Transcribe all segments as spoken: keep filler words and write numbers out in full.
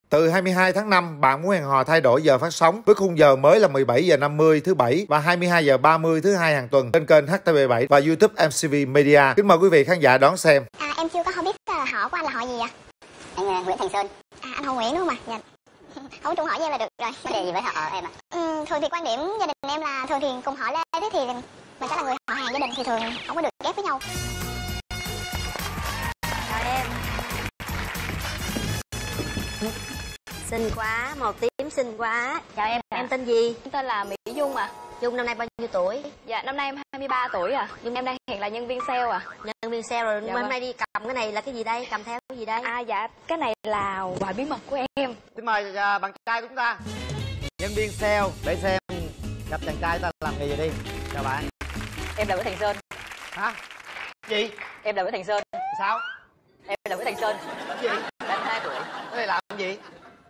Từ hai mươi hai tháng năm, bạn muốn hẹn hò thay đổi giờ phát sóng với khung giờ mới là mười bảy giờ năm mươi thứ bảy và hai mươi hai giờ ba mươi thứ hai hàng tuần trên kênh H T V bảy và YouTube em xê vê Media. Kính mời quý vị khán giả đón xem. À, em chưa có không biết uh, họ của anh là họ gì ạ? Anh uh, Nguyễn Thành Sơn. À, anh Hồ Nguyễn đúng không ạ? Dạ. Không trùng hỏi với em là được rồi. Vấn đề gì với họ em ạ? Ừ, thường thì quan điểm gia đình em là thường thì cùng họ Lê, thế thì mình sẽ là người họ hàng gia đình thì thường không có được ghép với nhau. Chào em. Xinh quá, màu tím xinh quá. Chào em, dạ. Em tên gì? Em tên là Mỹ Dung à. Dung năm nay bao nhiêu tuổi? Dạ, năm nay em hai mươi ba tuổi à. Nhưng em đang hiện là nhân viên sale à. Nhân viên sale rồi, dạ, hôm vâng. nay đi cầm cái này là cái gì đây? Cầm theo cái gì đây? À dạ, cái này là quà bí mật của em. Xin mời uh, bạn trai của chúng ta. Nhân viên sale, để xem gặp chàng trai ta làm nghề gì đi. Chào bạn. Em là Nguyễn Thành Sơn. Hả? Gì? Em là Nguyễn Thành Sơn. Sao? Em là Nguyễn Thành Sơn. Gì? ba mươi hai tuổi. Cái này làm gì?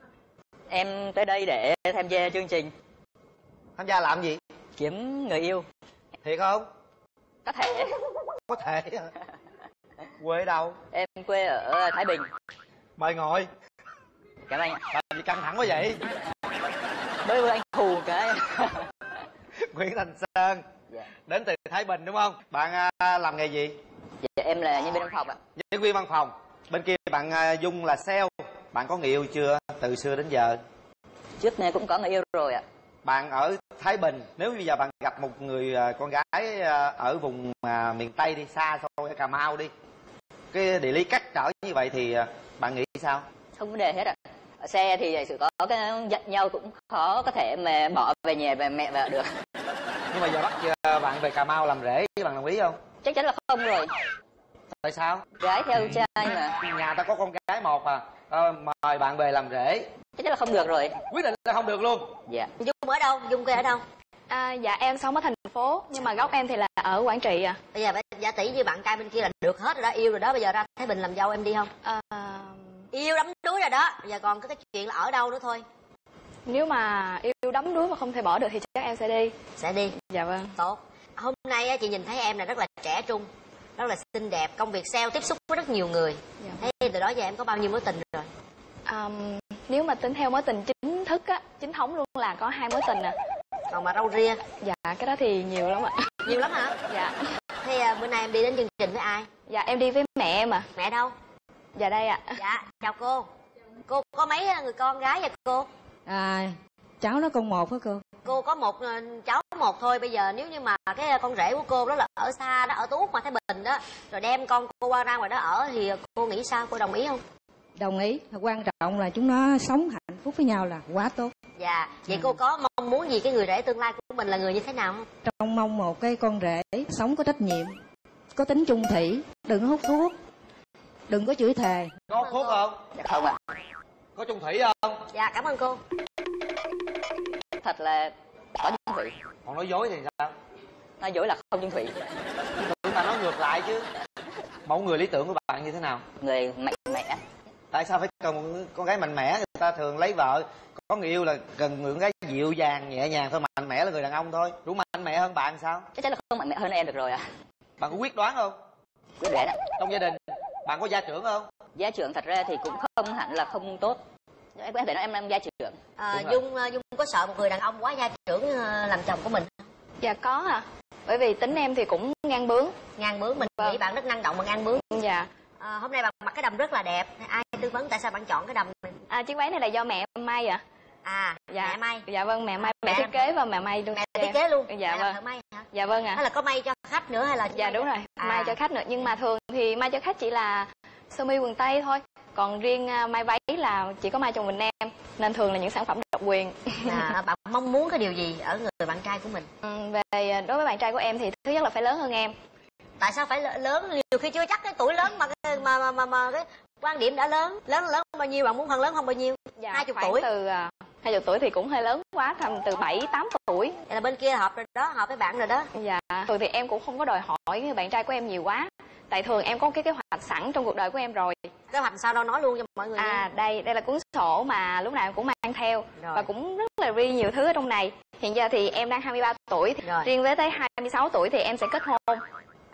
Em tới đây để tham gia chương trình. Tham gia làm gì? Kiếm người yêu. Thiệt không? Có thể. Có thể. Quê ở đâu? Em quê ở Thái Bình. Mời ngồi. Cảm ơn anh ạ. Làm gì căng thẳng quá vậy? Mới vừa anh thù cái. Nguyễn Thành Sơn. Dạ. Đến từ Thái Bình đúng không? Bạn uh, làm nghề gì? Dạ, em là nhân viên văn phòng ạ. Nhân viên văn phòng. Bên kia bạn uh, Dung là sale. Bạn có người yêu chưa từ xưa đến giờ? Trước này cũng có người yêu rồi ạ. Bạn ở Thái Bình, nếu bây giờ bạn gặp một người con gái ở vùng miền Tây đi, xa xôi ở Cà Mau đi, cái địa lý cách trở như vậy thì bạn nghĩ sao? Không vấn đề hết ạ. Ở xe thì sự có cái giận nhau cũng khó có thể mà bỏ về nhà về mẹ vợ được. Nhưng mà giờ bắt giờ bạn về Cà Mau làm rể, bạn đồng ý không? Chắc chắn là không rồi. Tại sao? Gái theo trai mà. Nhà ta có con gái một à, à mời bạn về làm rể. Chắc chắn là không được rồi. Quyết định là không được luôn. Dạ. Dung ở đâu? Dung quê ở đâu? À, dạ em sống ở thành phố nhưng mà gốc em thì là ở Quảng Trị à. Bây giờ giả tỷ như bạn trai bên kia là được hết rồi đó, yêu rồi đó, bây giờ ra Thái Bình làm dâu em đi không? À, yêu đắm đuối rồi đó, bây giờ còn cái, cái chuyện là ở đâu nữa thôi. Nếu mà yêu đắm đuối mà không thể bỏ được thì chắc em sẽ đi. Sẽ đi. Dạ vâng. Tốt. Hôm nay chị nhìn thấy em là rất là trẻ trung, rất là xinh đẹp, công việc sale tiếp xúc với rất nhiều người. Dạ. Thế từ đó giờ em có bao nhiêu mối tình rồi? À, nếu mà tính theo mối tình chính thức á, chính thống luôn là có hai mối tình à. Còn mà râu ria? Dạ cái đó thì nhiều lắm ạ. Nhiều lắm hả? Dạ. Thế à, bữa nay em đi đến chương trình với ai? Dạ em đi với mẹ em à. Mẹ đâu? Dạ đây ạ. Dạ chào cô. Cô có mấy người con gái vậy cô? À cháu nó con một hả cô? Cô có một cháu một thôi. Bây giờ nếu như mà cái con rể của cô đó là ở xa đó, ở Tú Úc mà Thái Bình đó, rồi đem con cô qua ra ngoài đó ở thì cô nghĩ sao? Cô đồng ý không? Đồng ý. Quan trọng là chúng nó sống hạnh phúc với nhau là quá tốt. Dạ. Vậy à. Cô có mong muốn gì cái người rể tương lai của mình là người như thế nào không? Trong mong một cái con rể sống có trách nhiệm, có tính chung thủy, đừng hút thuốc, đừng có chửi thề. Có hút thuốc không? Dạ không ạ. Có chung thủy không? Dạ cảm ơn cô. Thật là có chung thủy. Còn nói dối thì sao? Nói dối là không chung thủy. Chúng ta nói ngược lại chứ. Mẫu người lý tưởng của bạn như thế nào? Người mạnh mẽ. Tại sao phải cần một con gái mạnh mẽ? Người ta thường lấy vợ có người yêu là cần người con gái dịu dàng nhẹ nhàng thôi, mạnh mẽ là người đàn ông thôi. Đủ mạnh mẽ hơn bạn sao? Chắc chắn là không mạnh mẽ hơn em được rồi ạ. À. Bạn có quyết đoán không? Quyết đoán ạ. Trong gia đình bạn có gia trưởng không? Gia trưởng thật ra thì cũng không hẳn là không tốt. Em có thể nói em là gia trưởng. À, Dung Dung có sợ một người đàn ông quá gia trưởng làm chồng của mình? Dạ có à. Bởi vì tính em thì cũng ngang bướng. Ngang bướng, mình vâng. Nghĩ bạn rất năng động mà ngang bướng. Dạ. À, hôm nay bạn mặc cái đầm rất là đẹp. Ai tư vấn tại sao bạn chọn cái đầm này? À, chiếc váy này là do mẹ em may ạ. À? À, dạ. Mẹ may. Dạ vâng, mẹ may, mẹ, mẹ thiết kế và mẹ may luôn. Mẹ thiết kế luôn. Dạ mẹ vâng. Thợ may hả? Dạ vâng ạ. À. Hay là có may cho khách nữa hay là? Dạ đúng rồi, à. May cho khách nữa, nhưng mà thường thì may cho khách chỉ là sơ mi quần tây thôi. Còn riêng may váy là chỉ có may cho mình em, nên thường là những sản phẩm độc quyền. À, bạn mong muốn cái điều gì ở người bạn trai của mình? Ừ, về đối với bạn trai của em thì thứ nhất là phải lớn hơn em. Tại sao phải lớn? Nhiều khi chưa chắc cái tuổi lớn mà mà mà mà, mà cái quan điểm đã lớn. Lớn lớn bao nhiêu, bạn muốn hơn lớn không bao nhiêu? Dạ, hai mươi tuổi. Từ hai mươi tuổi thì cũng hơi lớn quá, tầm từ bảy tám tuổi. Vậy là bên kia hợp rồi đó, hợp với bạn rồi đó. Dạ. Thường thì em cũng không có đòi hỏi người bạn trai của em nhiều quá. Tại thường em có cái kế hoạch sẵn trong cuộc đời của em rồi. Kế hoạch sao đâu, nói luôn cho mọi người nghe. À đây, đây là cuốn sổ mà lúc nào em cũng mang theo rồi. Và cũng rất là ghi nhiều thứ ở trong này. Hiện giờ thì em đang hai mươi ba tuổi, riêng với tới hai mươi sáu tuổi thì em sẽ kết hôn.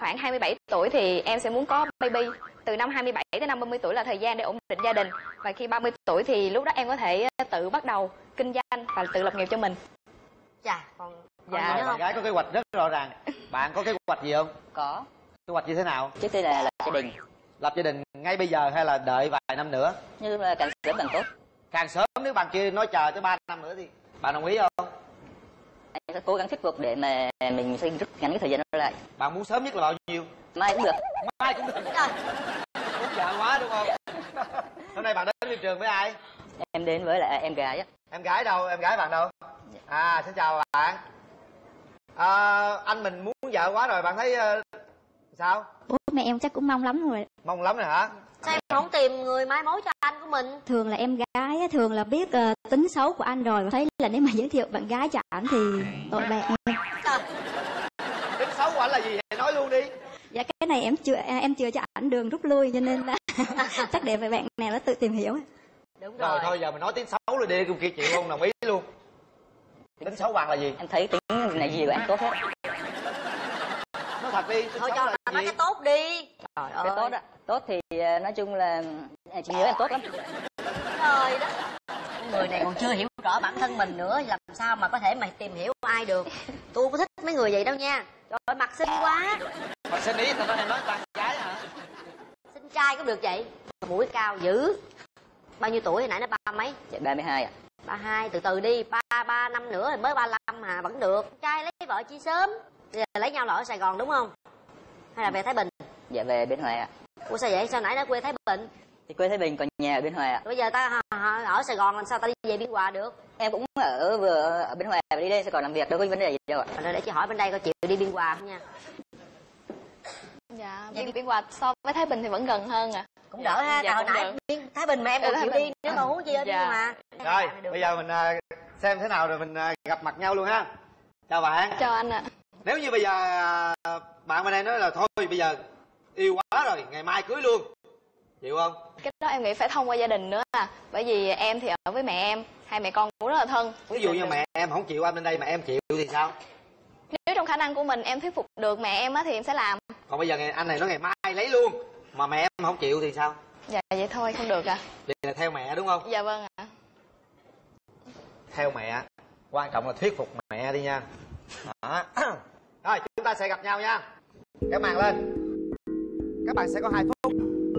khoảng hai mươi bảy tuổi thì em sẽ muốn có baby. Từ năm hai mươi bảy tới năm ba mươi tuổi là thời gian để ổn định gia đình. Và khi ba mươi tuổi thì lúc đó em có thể tự bắt đầu kinh doanh và tự lập nghiệp cho mình. Chà, còn Dạ. còn gì nữa Bạn không? gái có kế hoạch rất rõ ràng. Bạn có kế hoạch gì không? Có. Kế hoạch như thế nào? Trước tiên là lập gia đình. Lập gia đình ngay bây giờ hay là đợi vài năm nữa? Nhưng mà càng sớm càng tốt. Càng sớm, nếu bạn kia nói chờ tới ba năm nữa thì bạn đồng ý không? Anh sẽ cố gắng thuyết phục để mà mình sẽ rút ngắn cái thời gian đó lại. Bạn muốn sớm nhất là bao nhiêu? Mai cũng được. Mai cũng được. Muốn vợ quá đúng không? Hôm nay bạn đến phim trường với ai? Em đến với lại em gái á. Em gái đâu? Em gái bạn đâu? À, xin chào bạn. À, anh mình muốn vợ quá rồi, bạn thấy uh, sao? Bố mẹ em chắc cũng mong lắm rồi. Mong lắm rồi hả? Sao em không tìm người mai mối cho anh của mình? Thường là em gái á, thường là biết uh, tính xấu của anh rồi, và thấy là nếu mà giới thiệu bạn gái cho ảnh thì tội bạn em. Trời, Tính xấu của anh là gì? Hãy nói luôn đi. Dạ cái này em chưa à, em chưa cho ảnh đường rút lui, cho nên là chắc để về bạn nào nó tự tìm hiểu. đúng Rồi rồi. thôi giờ mình nói tính xấu rồi đi, cùng kia chịu không? Đồng ý luôn. Tính xấu bạn là gì? Em thấy tính này gì của anh tốt hết. Nói thật đi. Tính Thôi xấu cho là nó nói gì? cái tốt đi. Trời Cái ơi. tốt á. Tốt thì ờ, nói chung là chị nhớ em tốt lắm. Trời đất. Người này còn chưa hiểu rõ bản thân mình nữa, làm sao mà có thể mà tìm hiểu ai được. Tôi có thích mấy người vậy đâu nha. Trời ơi, mặt xinh quá. Mà xin ý tao nói em nói bạn gái hả? Xinh trai cũng được vậy. Mũi cao dữ. Bao nhiêu tuổi hồi nãy nó ba mấy? Dạ ba mươi hai ạ. Ba hai, từ từ đi, ba ba năm nữa thì mới ba lăm mà vẫn được. Trai lấy vợ chi sớm. Bây giờ lấy nhau là ở Sài Gòn đúng không? Hay là về Thái Bình? Dạ về Biên Hòa ạ. Ủa sao vậy? Sao nãy nó quê Thái Bình? Thì quê Thái Bình còn nhà ở Biên Hòa ạ. Bây giờ ta ở Sài Gòn làm sao ta đi về Biên Hòa được? Em cũng ở vừa ở Biên Hòa và đi lên sẽ còn làm việc, đâu có vấn đề gì đâu ạ. Rồi để chị hỏi bên đây coi chịu đi Biên Hòa không nha. Dạ, Biên, Biên Hòa so với Thái Bình thì vẫn gần hơn à. Cũng đỡ ha, Dạ, tại hồi cũng nãy được. Biên Thái Bình mà em còn Ở chịu Thái đi, Bình. nếu mà huống chi ở Biên Dạ. Hòa. Rồi, bây giờ mình à, xem thế nào rồi mình à, gặp mặt nhau luôn ha. Chào bạn. Chào anh ạ. Nếu như bây giờ à, bạn bên đây nói là thôi bây giờ yêu quá rồi, ngày mai cưới luôn, chịu không? Cái đó em nghĩ phải thông qua gia đình nữa à. Bởi vì em thì ở với mẹ em, hai mẹ con cũng rất là thân. Ví dụ như mẹ em không chịu anh bên đây mà em chịu thì sao? Nếu trong khả năng của mình em thuyết phục được mẹ em á thì em sẽ làm. Còn bây giờ ngày anh này nói ngày mai lấy luôn mà mẹ em không chịu thì sao? Dạ vậy thôi không được à. Thì là theo mẹ đúng không? Dạ vâng ạ. Theo mẹ, quan trọng là thuyết phục mẹ đi nha. Đó. Rồi chúng ta sẽ gặp nhau nha. Kéo màn lên. Các bạn sẽ có hai phút.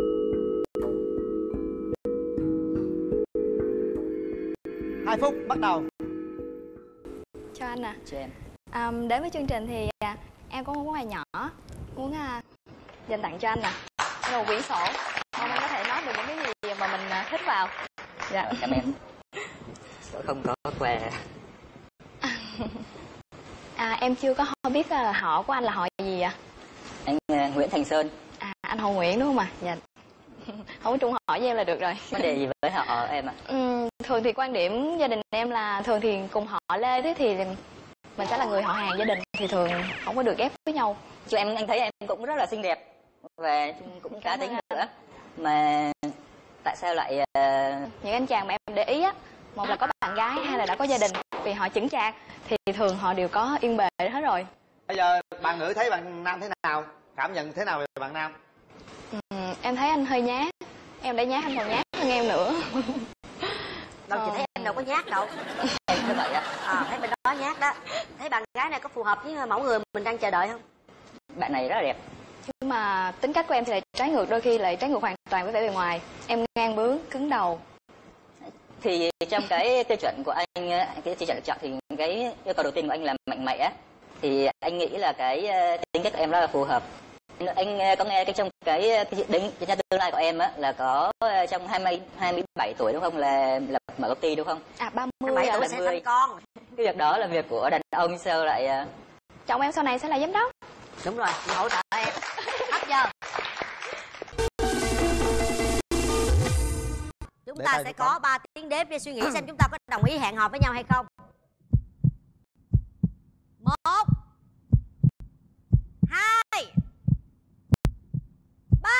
Hai phút bắt đầu. Cho anh à. Cho em. À, đến với chương trình thì à, em có một món quà nhỏ muốn à, dành tặng cho anh nè. Đây là một quyển sổ. Mong anh có thể nói được những cái gì mà mình à, thích vào. Dạ. Rồi, cảm ơn. Sẽ không có quà. À, em chưa có biết là họ của anh là họ gì ạ? Anh uh, Nguyễn Thành Sơn. À, anh Hồ Nguyễn đúng không ạ? Dạ. Không có trung họ với em là được rồi. Vấn đề gì với họ em ạ? Ừ, thường thì quan điểm gia đình em là thường thì cùng họ Lê, thế thì mình sẽ là người họ hàng gia đình thì thường không có được ghép với nhau. Chứ em anh thấy em cũng rất là xinh đẹp và cũng cá tính nữa. Mà tại sao lại uh... những anh chàng mà em để ý á, một là có bạn gái, hai là đã có gia đình, vì họ chững chạc thì thường họ đều có yên bề hết rồi. Bây giờ bạn nữ thấy bạn nam thế nào? Cảm nhận thế nào về bạn nam? Ừ, em thấy anh hơi nhát, em để nhát anh còn nhát hơn em nữa. Đâu chị thấy em đâu có nhát đâu. em như vậy á? À, thấy bên đó nhát đó. Thấy bạn gái này có phù hợp với mẫu người mình đang chờ đợi không? Bạn này rất là đẹp. Nhưng mà tính cách của em thì lại trái ngược, đôi khi lại trái ngược hoàn toàn với vẻ bề ngoài. Em ngang bướng, cứng đầu. Thì trong cái tiêu chuẩn của anh, cái tiêu chuẩn lựa chọn thì cái yêu cầu đầu tiên của anh là mạnh mẽ. Thì anh nghĩ là cái tính cách của em rất là phù hợp. Anh có nghe cái trong cái cái định cái tương lai của em á là có trong hai mươi hai mươi bảy tuổi đúng không, là lập mở công ty đúng không? À ba hai mươi mươi bảy à. tuổi sẽ sinh con. Cái việc đó là việc của đàn ông, sao lại Chồng em sau này sẽ là giám đốc. Đúng rồi, chị hỗ trợ em. Hết chưa? Chúng Để ta tay sẽ đi có con. ba tiếng đếm để suy nghĩ xem chúng ta có đồng ý hẹn hò với nhau hay không. Một, hai, ba.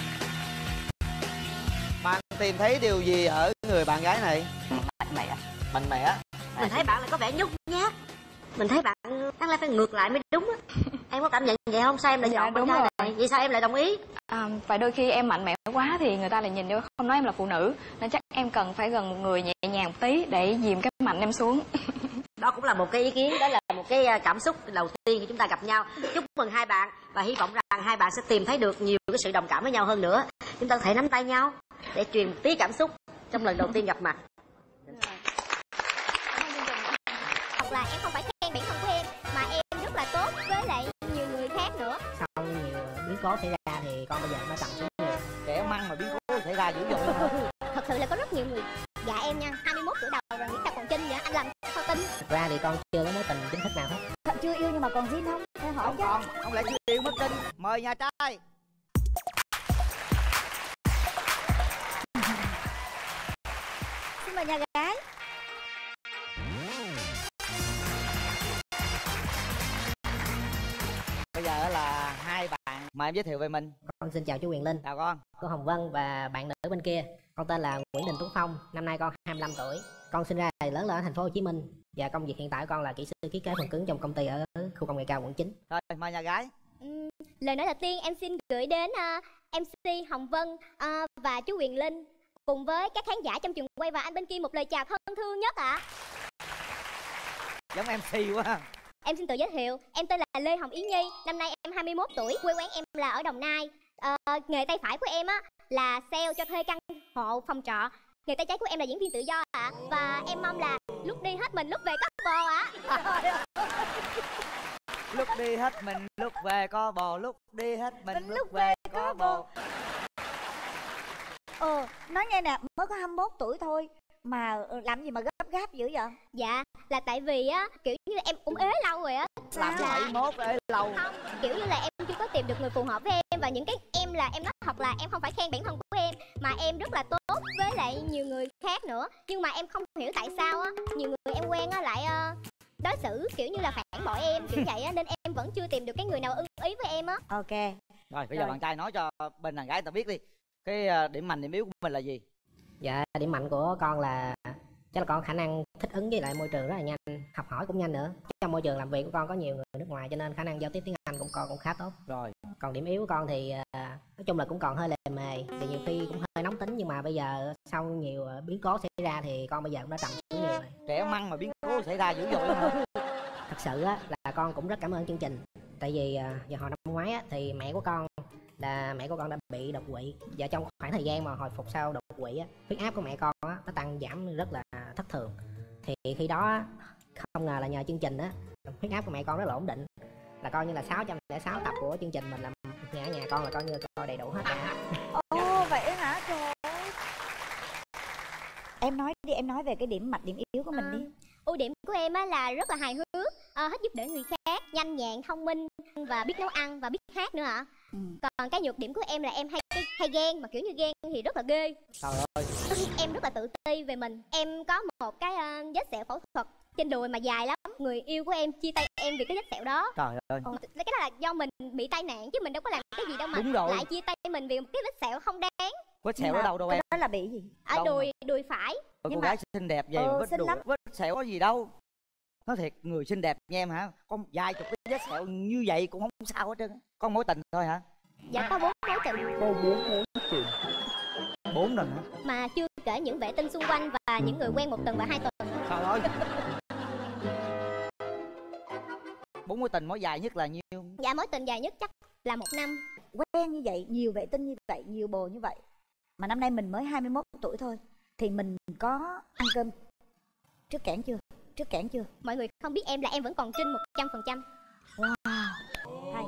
Bạn tìm thấy điều gì ở người bạn gái này? mạnh mẽ. mạnh mẽ. Mình thấy bạn lại có vẻ nhút nhát, mình thấy bạn đáng lẽ phải ngược lại mới đúng á. Em có cảm nhận vậy không? Sao em lại Dạ, chọn bạn đúng trai rồi. này? Vậy sao em lại đồng ý? À, và đôi khi em mạnh mẽ quá thì người ta lại nhìn vô không nói em là phụ nữ, nên chắc em cần phải gần một người nhẹ nhàng một tí để dìm cái mạnh em xuống. Đó cũng là một cái ý kiến, đó là một cái cảm xúc đầu tiên khi chúng ta gặp nhau. Chúc mừng hai bạn và hy vọng rằng hai bạn sẽ tìm thấy được nhiều cái sự đồng cảm với nhau hơn nữa. Chúng ta có thể nắm tay nhau để truyền một tí cảm xúc trong lần đầu tiên gặp mặt. Hoặc là em không phải khen bản thân của em, mà em rất là tốt với lại nhiều người khác nữa. Sau nhiều biến cố xảy ra thì con bây giờ nó trầm xuống nhiều. Trẻ măng mà biến cố xảy ra dữ dội lắm hả? Thật sự là có rất nhiều người dạ em nha, hai mươi mốt tuổi đầu rồi nghĩ sao còn Trinh vậy, anh làm sao tin. Thật ra thì con chưa có mối tình chính thức nào hết. Thật chưa yêu nhưng mà còn zin không? Em hỏi Không chứ. còn, không lẽ chưa yêu mất tin. Mời nhà trai. Xin mời nhà gái. Bây giờ là hai bạn mời em giới thiệu về mình. Con xin chào chú Quyền Linh, Chào con. cô Hồng Vân và bạn nữ bên kia. Con tên là Nguyễn Đình Tuấn Phong, năm nay con hai mươi lăm tuổi. Con sinh ra và lớn lên ở thành phố Hồ Chí Minh và công việc hiện tại của con là kỹ sư ký kế phần cứng trong công ty ở khu công nghệ cao quận chín. Rồi mời nhà gái. Uhm, lời nói đầu tiên em xin gửi đến uh, em xê Hồng Vân uh, và chú Quyền Linh cùng với các khán giả trong trường quay và anh bên kia một lời chào thân thương nhất ạ. À. Giống em xê quá. Em xin tự giới thiệu, em tên là Lê Hồng Yến Nhi, năm nay em hai mươi mốt tuổi, quê quán em là ở Đồng Nai. Uh, nghề tay phải của em á là sale cho thuê căn hộ phòng trọ. Nghề tay trái của em là diễn viên tự do ạ. À. Và em mong là lúc đi hết mình lúc về có bò ạ. À. Lúc đi hết mình lúc về có bò, lúc đi hết mình lúc, lúc về có bò. Ờ, nói nghe nè, mới có hai mươi mốt tuổi thôi mà làm gì mà gấp gáp dữ vậy? Dạ, là tại vì á, kiểu như là em cũng ế lâu rồi á. Làm bảy mốt ế lâu. Không, kiểu như là em chưa có tìm được người phù hợp với em. Và những cái em là em nói thật là em không phải khen bản thân của em, mà em rất là tốt với lại nhiều người khác nữa. Nhưng mà em không hiểu tại sao á, nhiều người em quen á lại uh, đối xử kiểu như là phản bội em kiểu vậy á, nên em vẫn chưa tìm được cái người nào ưng ý với em á. Ok. Rồi bây giờ bạn trai nói cho bên đàn gái người ta biết đi, cái điểm mạnh điểm yếu của mình là gì? Dạ, điểm mạnh của con là chắc là con khả năng thích ứng với lại môi trường rất là nhanh, học hỏi cũng nhanh nữa. Trong môi trường làm việc của con có nhiều người nước ngoài cho nên khả năng giao tiếp tiếng Anh của con cũng khá tốt. Rồi. Còn điểm yếu của con thì nói chung là cũng còn hơi lề mề, thì nhiều khi cũng hơi nóng tính, nhưng mà bây giờ sau nhiều biến cố xảy ra thì con bây giờ cũng đã trầm xuống nhiều rồi. Trẻ măng mà biến cố xảy ra dữ dội lắm hả? Thật sự á là con cũng rất cảm ơn chương trình. Tại vì vào hồi năm ngoái á, thì mẹ của con là mẹ của con đã bị đột quỵ, và trong khoảng thời gian mà hồi phục sau đột quỵ á, huyết áp của mẹ con á nó tăng giảm rất là thất thường. Thì khi đó không ngờ là nhờ chương trình á, huyết áp của mẹ con rất là ổn định, là coi như là sáu trăm lẻ sáu tập của chương trình mình làm nhà nhà con là coi như coi đầy đủ hết rồi. Ồ vậy hả? Trời ơi. Em nói đi, em nói về cái điểm mạnh điểm yếu của mình đi. Ưu điểm của em á là rất là hài hước, à, hết giúp đỡ người khác, nhanh nhẹn, thông minh và biết nấu ăn và biết hát nữa ạ. À. Ừ. Còn cái nhược điểm của em là em hay hay ghen, mà kiểu như ghen thì rất là ghê. Trời ơi. Em rất là tự ti về mình. Em có một cái uh, vết sẹo phẫu thuật trên đùi mà dài lắm. Người yêu của em chia tay em vì cái vết sẹo đó. Trời ơi. Ờ, cái đó là do mình bị tai nạn chứ mình đâu có làm cái gì đâu mà lại chia tay mình vì một cái vết sẹo không đáng. Vết sẹo ở đâu đâu em? Đó là bị gì? Ở đùi đùi phải. Cô mà... gái xinh đẹp vậy ờ, vết xinh đùi, lắm. vết sẹo có gì đâu. Nói thiệt, người xinh đẹp nha em hả? Con vài chục cái vết sẹo như vậy cũng không sao hết trơn. Con mối tình thôi hả? Dạ có bốn mối tình. Cô bốn mối tình. Bốn lần hả? Mà chưa kể những vệ tinh xung quanh và những người quen một tuần và hai tuần. Trời ơi. Bốn mối tình mối dài nhất là nhiêu? Dạ mối tình dài nhất chắc là một năm. Quen như vậy, nhiều vệ tinh như vậy, nhiều bồ như vậy, mà năm nay mình mới hai mươi mốt tuổi thôi, thì mình có ăn cơm trước cảng chưa? Trước cảng chưa? Mọi người không biết em là em vẫn còn Trinh một trăm phần trăm. Wow. Hay.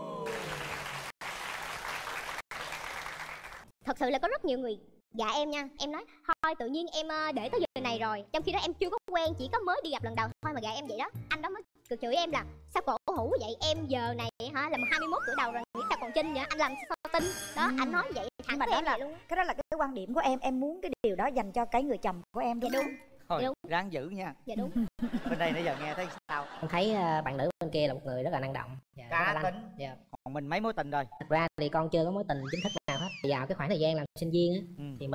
Thật sự là có rất nhiều người dạ em nha. Em nói thôi tự nhiên em để tới giờ này rồi, trong khi đó em chưa có quen, chỉ có mới đi gặp lần đầu thôi mà gạ em vậy đó. Anh đó mới cực chửi em là sao cổ hủ vậy, em giờ này hả là hai mươi mốt tuổi đầu rồi nghĩ sao còn Trinh vậy, anh làm sao tin đó. Ừ. Anh nói vậy thẳng mà với đó em là vậy luôn. Cái đó là cái quan điểm của em em muốn cái điều đó dành cho cái người chồng của em đúng, dạ, đúng. Thôi dạ, đúng. ráng giữ nha. Dạ đúng. Bên đây nãy giờ nghe thấy sao? Em thấy bạn nữ bên kia là một người rất là năng động, dạ, cá tính. Dạ. Còn mình mấy mối tình rồi? Thật ra thì con chưa có mối tình chính thức nào hết. Vào cái khoảng thời gian làm sinh viên á, ừ. thì mình học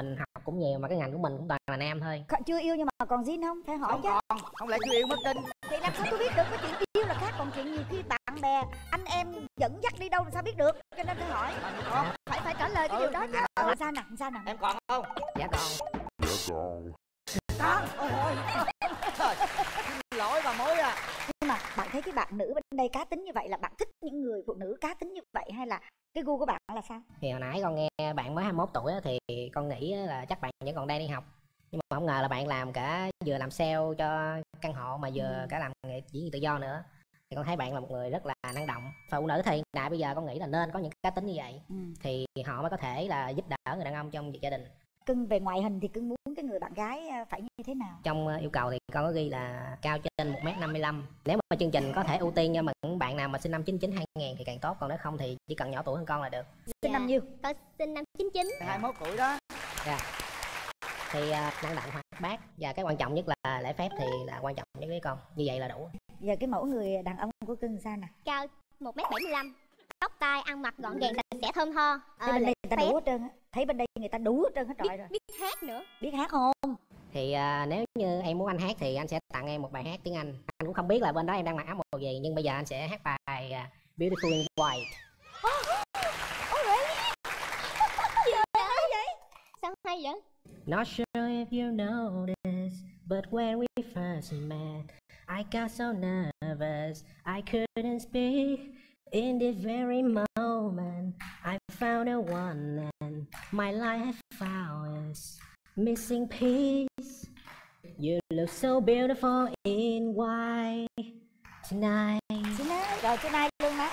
cũng nhiều, mà cái ngành của mình cũng toàn là nam thôi. Còn chưa yêu nhưng mà còn zin không? Phải hỏi Không chứ. còn, không lẽ chưa yêu mất Trinh? Thì làm sao tôi biết được, cái chuyện yêu là khác, còn chuyện nhiều khi bạn bè anh em dẫn dắt đi đâu làm sao biết được, cho nên phải hỏi. Còn phải phải trả lời cái Ừ, điều đó chứ. dạ. Ừ, sao nè, sao nè? Em còn không? Dạ còn. Con. Ôi ôi. Trời, xin lỗi bà mối à. Nhưng mà bạn thấy cái bạn nữ bên đây cá tính như vậy là bạn thích những người phụ nữ cá tính như vậy, hay là cái gu của bạn là sao? Thì hồi nãy con nghe bạn mới hai mươi mốt tuổi á, thì con nghĩ là chắc bạn vẫn còn đang đi học. Nhưng mà không ngờ là bạn làm cả vừa làm sale cho căn hộ mà vừa ừ. cả làm nghệ diễn viên tự do nữa. Thì con thấy bạn là một người rất là năng động. Phụ nữ thì đại bây giờ con nghĩ là nên có những cá tính như vậy. Ừ. Thì họ mới có thể là giúp đỡ người đàn ông trong việc gia đình. Cưng về ngoại hình thì cưng muốn cái người bạn gái phải như thế nào? Trong yêu cầu thì con có ghi là cao trên một mét năm mươi lăm. Nếu mà chương trình có thể ưu tiên cho những bạn nào mà sinh năm chín chín hai nghìn thì càng tốt. Còn nếu không thì chỉ cần nhỏ tuổi hơn con là được. Sinh dạ. năm nhiêu? Con sinh năm chín chín. hai mươi mốt tuổi đó. Dạ. Thì uh, năng động hoạt bát, và cái quan trọng nhất là lễ phép thì là quan trọng nhất với con. Như vậy là đủ. Giờ cái mẫu người đàn ông của cưng sao nè? Cao một mét bảy mươi lăm, tóc tai ăn mặc gọn gàng sạch sẽ thơm tho. Thấy bên đây người ta đủ hết trơn á. Thấy bên đây người ta đủ hết trơn hết trọi rồi. Biết hát nữa. Biết hát không? Thì uh, nếu như em muốn anh hát thì anh sẽ tặng em một bài hát tiếng Anh. Anh cũng không biết là bên đó em đang mặc áo màu gì, nhưng bây giờ anh sẽ hát bài uh, Beautiful in White. Ôi vậy? Gì vậy? Sao hay vậy? Not sure if you know this, but when we first met, I got so nervous I couldn't speak. In this very moment, I found a one and my life found is missing piece. You look so beautiful in white tonight. Tonight, rồi tonight luôn á.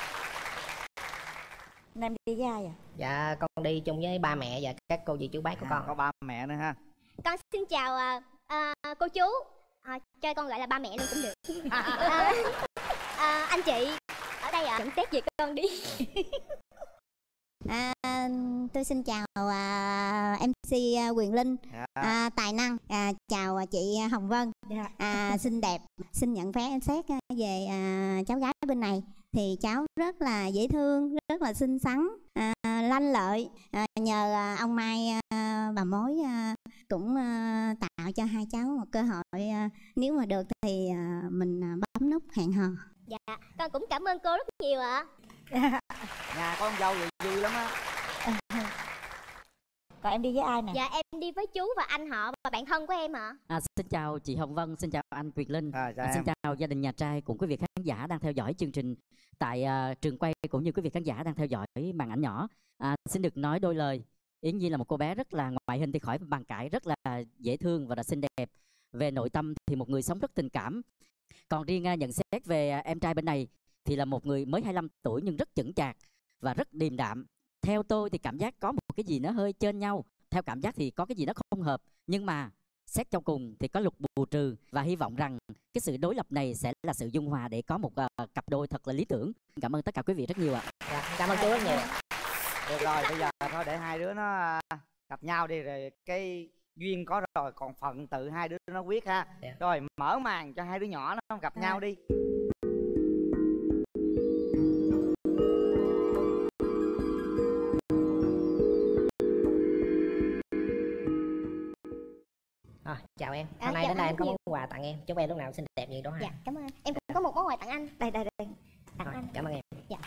Em đi với ai à? Dạ con đi chung với ba mẹ và các cô dì chú bác của À, con. có ba mẹ nữa ha. Con xin chào uh, uh, cô chú. À, cho con gọi là ba mẹ luôn cũng được. à, à, anh chị ở đây ạ. À? Nhận xét về con đi. À, tôi xin chào à, em xê à, Quyền Linh, à, tài năng. À, chào chị Hồng Vân, à, xinh đẹp. Xin nhận phán xét về à, cháu gái bên này. Thì cháu rất là dễ thương, rất là xinh xắn, à, lanh lợi. À, nhờ à, ông Mai à, bà mối à, cũng à, tạo cho hai cháu một cơ hội. À, nếu mà được thì à, mình à, bấm nút hẹn hò. Dạ, con cũng cảm ơn cô rất nhiều ạ. À. Nhà con dâu thì vui lắm á. Còn em đi với ai nè? Dạ em đi với chú và anh họ và bạn thân của em ạ. À. À, xin chào chị Hồng Vân, xin chào anh Quyền Linh, à, à, xin chào gia đình nhà trai cùng quý vị khán giả đang theo dõi chương trình tại uh, trường quay, cũng như quý vị khán giả đang theo dõi màn ảnh nhỏ. À, xin được nói đôi lời. Yến Nhi là một cô bé rất là ngoại hình thì khỏi bàn cãi, rất là dễ thương và là xinh đẹp. Về nội tâm thì một người sống rất tình cảm. Còn riêng uh, nhận xét về uh, em trai bên này thì là một người mới hai mươi lăm tuổi nhưng rất chững chạc và rất điềm đạm. Theo tôi thì cảm giác có một cái gì nó hơi trên nhau. Theo cảm giác thì có cái gì nó không hợp. Nhưng mà xét cho cùng thì có luật bù trừ. Và hy vọng rằng cái sự đối lập này sẽ là sự dung hòa để có một uh, cặp đôi thật là lý tưởng. Cảm ơn tất cả quý vị rất nhiều ạ. Dạ, cảm ơn chú rất nhiều. Được rồi, bây giờ thôi để hai đứa nó gặp nhau đi, rồi cái duyên có rồi, còn phận tự hai đứa nó quyết ha. Dạ. Rồi mở màn cho hai đứa nhỏ nó gặp à. nhau đi. À, chào em. Hôm à, nay đến đây em có món quà tặng em. Chúc em lúc nào xinh đẹp như đó ha. Dạ, cảm ơn. Em cũng có một món quà tặng anh. Đây đây đây. Tặng Rồi, anh. Cảm ơn em. Dạ.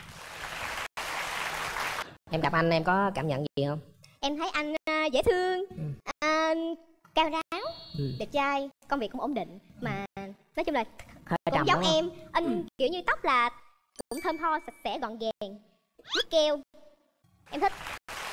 Em gặp anh em có cảm nhận gì không? Em thấy anh uh, dễ thương, ừ. uh, cao ráo, ừ. đẹp trai, công việc cũng ổn định, mà nói chung là hơi cũng giống em. Anh ừ. kiểu như tóc là cũng thơm tho, sạch sẽ, gọn gàng, biết keo. Em thích.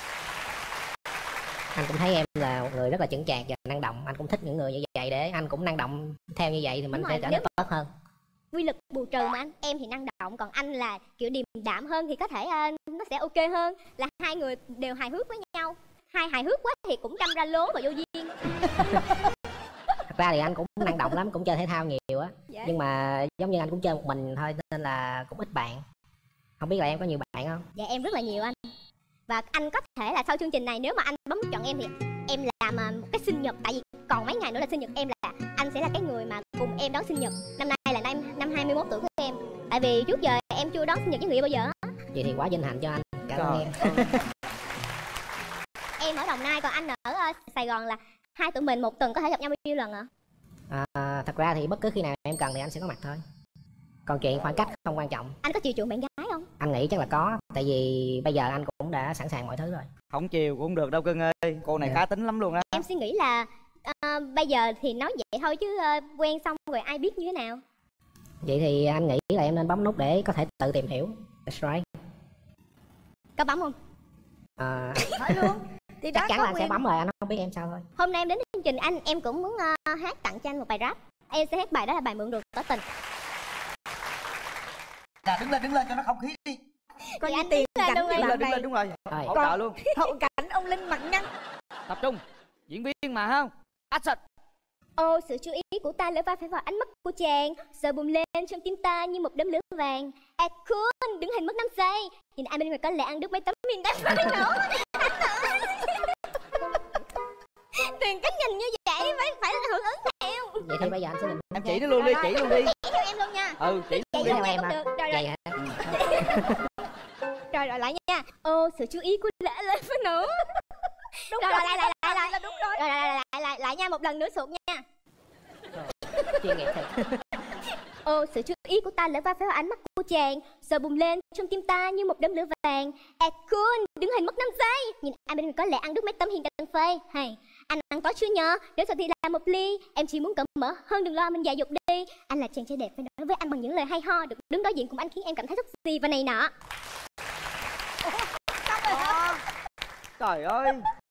Anh cũng thấy em là một người rất là chững chạc và năng động. Anh cũng thích những người như vậy để anh cũng năng động theo như vậy thì mình sẽ trở nên tốt hơn. Quy lực bù trừ mà anh. Em thì năng động, còn anh là kiểu điềm đạm hơn thì có thể uh, nó sẽ ok hơn. Là hai người đều hài hước với nhau. Hai hài hước quá thì cũng đâm ra lố và vô duyên. Thật ra thì anh cũng năng động lắm, cũng chơi thể thao nhiều á. Dạ. Nhưng mà giống như anh cũng chơi một mình thôi nên là cũng ít bạn. Không biết là em có nhiều bạn không? Dạ em rất là nhiều anh. Và anh có thể là sau chương trình này nếu mà anh bấm chọn em thì em làm một cái sinh nhật. Tại vì còn mấy ngày nữa là sinh nhật em, là anh sẽ là cái người mà cùng em đón sinh nhật. Năm nay là năm, năm hai mươi mốt tuổi của em. Tại vì trước giờ em chưa đón sinh nhật với người yêu bao giờ. Vậy thì quá vinh hạnh cho anh. Cảm ơn em. em ở Đồng Nai, còn anh ở uh, Sài Gòn, là hai tụi mình một tuần có thể gặp nhau bao nhiêu lần ạ? À, thật ra thì bất cứ khi nào em cần thì anh sẽ có mặt thôi. Còn chuyện khoảng cách không quan trọng. Anh có chiều chuộng bạn gái không? Anh nghĩ chắc là có, tại vì bây giờ anh cũng đã sẵn sàng mọi thứ rồi. Không chiều cũng được đâu cưng ơi, cô này Dạ. cá tính lắm luôn á. Em suy nghĩ là uh, bây giờ thì nói vậy thôi chứ uh, quen xong rồi ai biết như thế nào. Vậy thì anh nghĩ là em nên bấm nút để có thể tự tìm hiểu. That's right. Có bấm không? À, Hỏi luôn. Thì chắc đó, chắn có là anh sẽ quen. bấm rồi, anh không biết em sao thôi. Hôm nay em đến chương trình anh em cũng muốn uh, hát tặng cho anh một bài rap. Em sẽ hát bài đó là bài Mượn Đồ Tỏ Tình. Dạ đứng lên đứng lên cho nó không khí đi. Coi Thì như anh tiền đứng lên cảnh luôn của đi. Đứng bạn lên đứng này. lên đúng rồi. Rồi. Hỗ Còn- trợ luôn. Hậu cảnh ông Linh mặt nhăn. Tập trung. Diễn viên mà không? Action. Ô, sự chú ý của ta lỡ va phải vào ánh mắt của chàng, sợ bùng lên trong tim ta như một đốm lửa vàng. À cool, đứng hình mất năm giây. Nhìn ai bên ngoài có lẽ ăn được mấy tấm miền Nam phải nổ. Tiền cách nhìn như vậy phải phải hưởng ứng theo. Vậy thì bây giờ anh sẽ làm. Em chỉ nó luôn đi, chỉ luôn đi. Chỉ theo em luôn nha. Ừ, chỉ Chị luôn đi. theo Theo em em cũng hả? được. Rồi Vậy rồi. hả? Rồi rồi lại nha. Ô, sự chú ý của lẽ lên phải nổ. Đúng Rồi rồi, lại lại lại lại. là đúng rồi. Rồi lại lại lại lại nha, một lần nữa sụt nha. Chuyên nghiệp thiệt. Ô, sự chú ý của ta lỡ va phải vào ánh mắt của chàng, sợ bùng lên trong tim ta như một đốm lửa vàng. À cool, đứng hình mất năm giây. Nhìn ai bên ngoài có lẽ ăn đứt mấy tấm hiền đằng phê. Hay, anh ăn tối chưa nhờ? Nếu sao thì làm một ly. Em chỉ muốn cởi mở hơn, đừng lo mình dại dột đi. Anh là chàng trai đẹp, phải nói với anh bằng những lời hay ho. Được đứng đối diện cùng anh khiến em cảm thấy rất gì và này nọ. Trời ơi.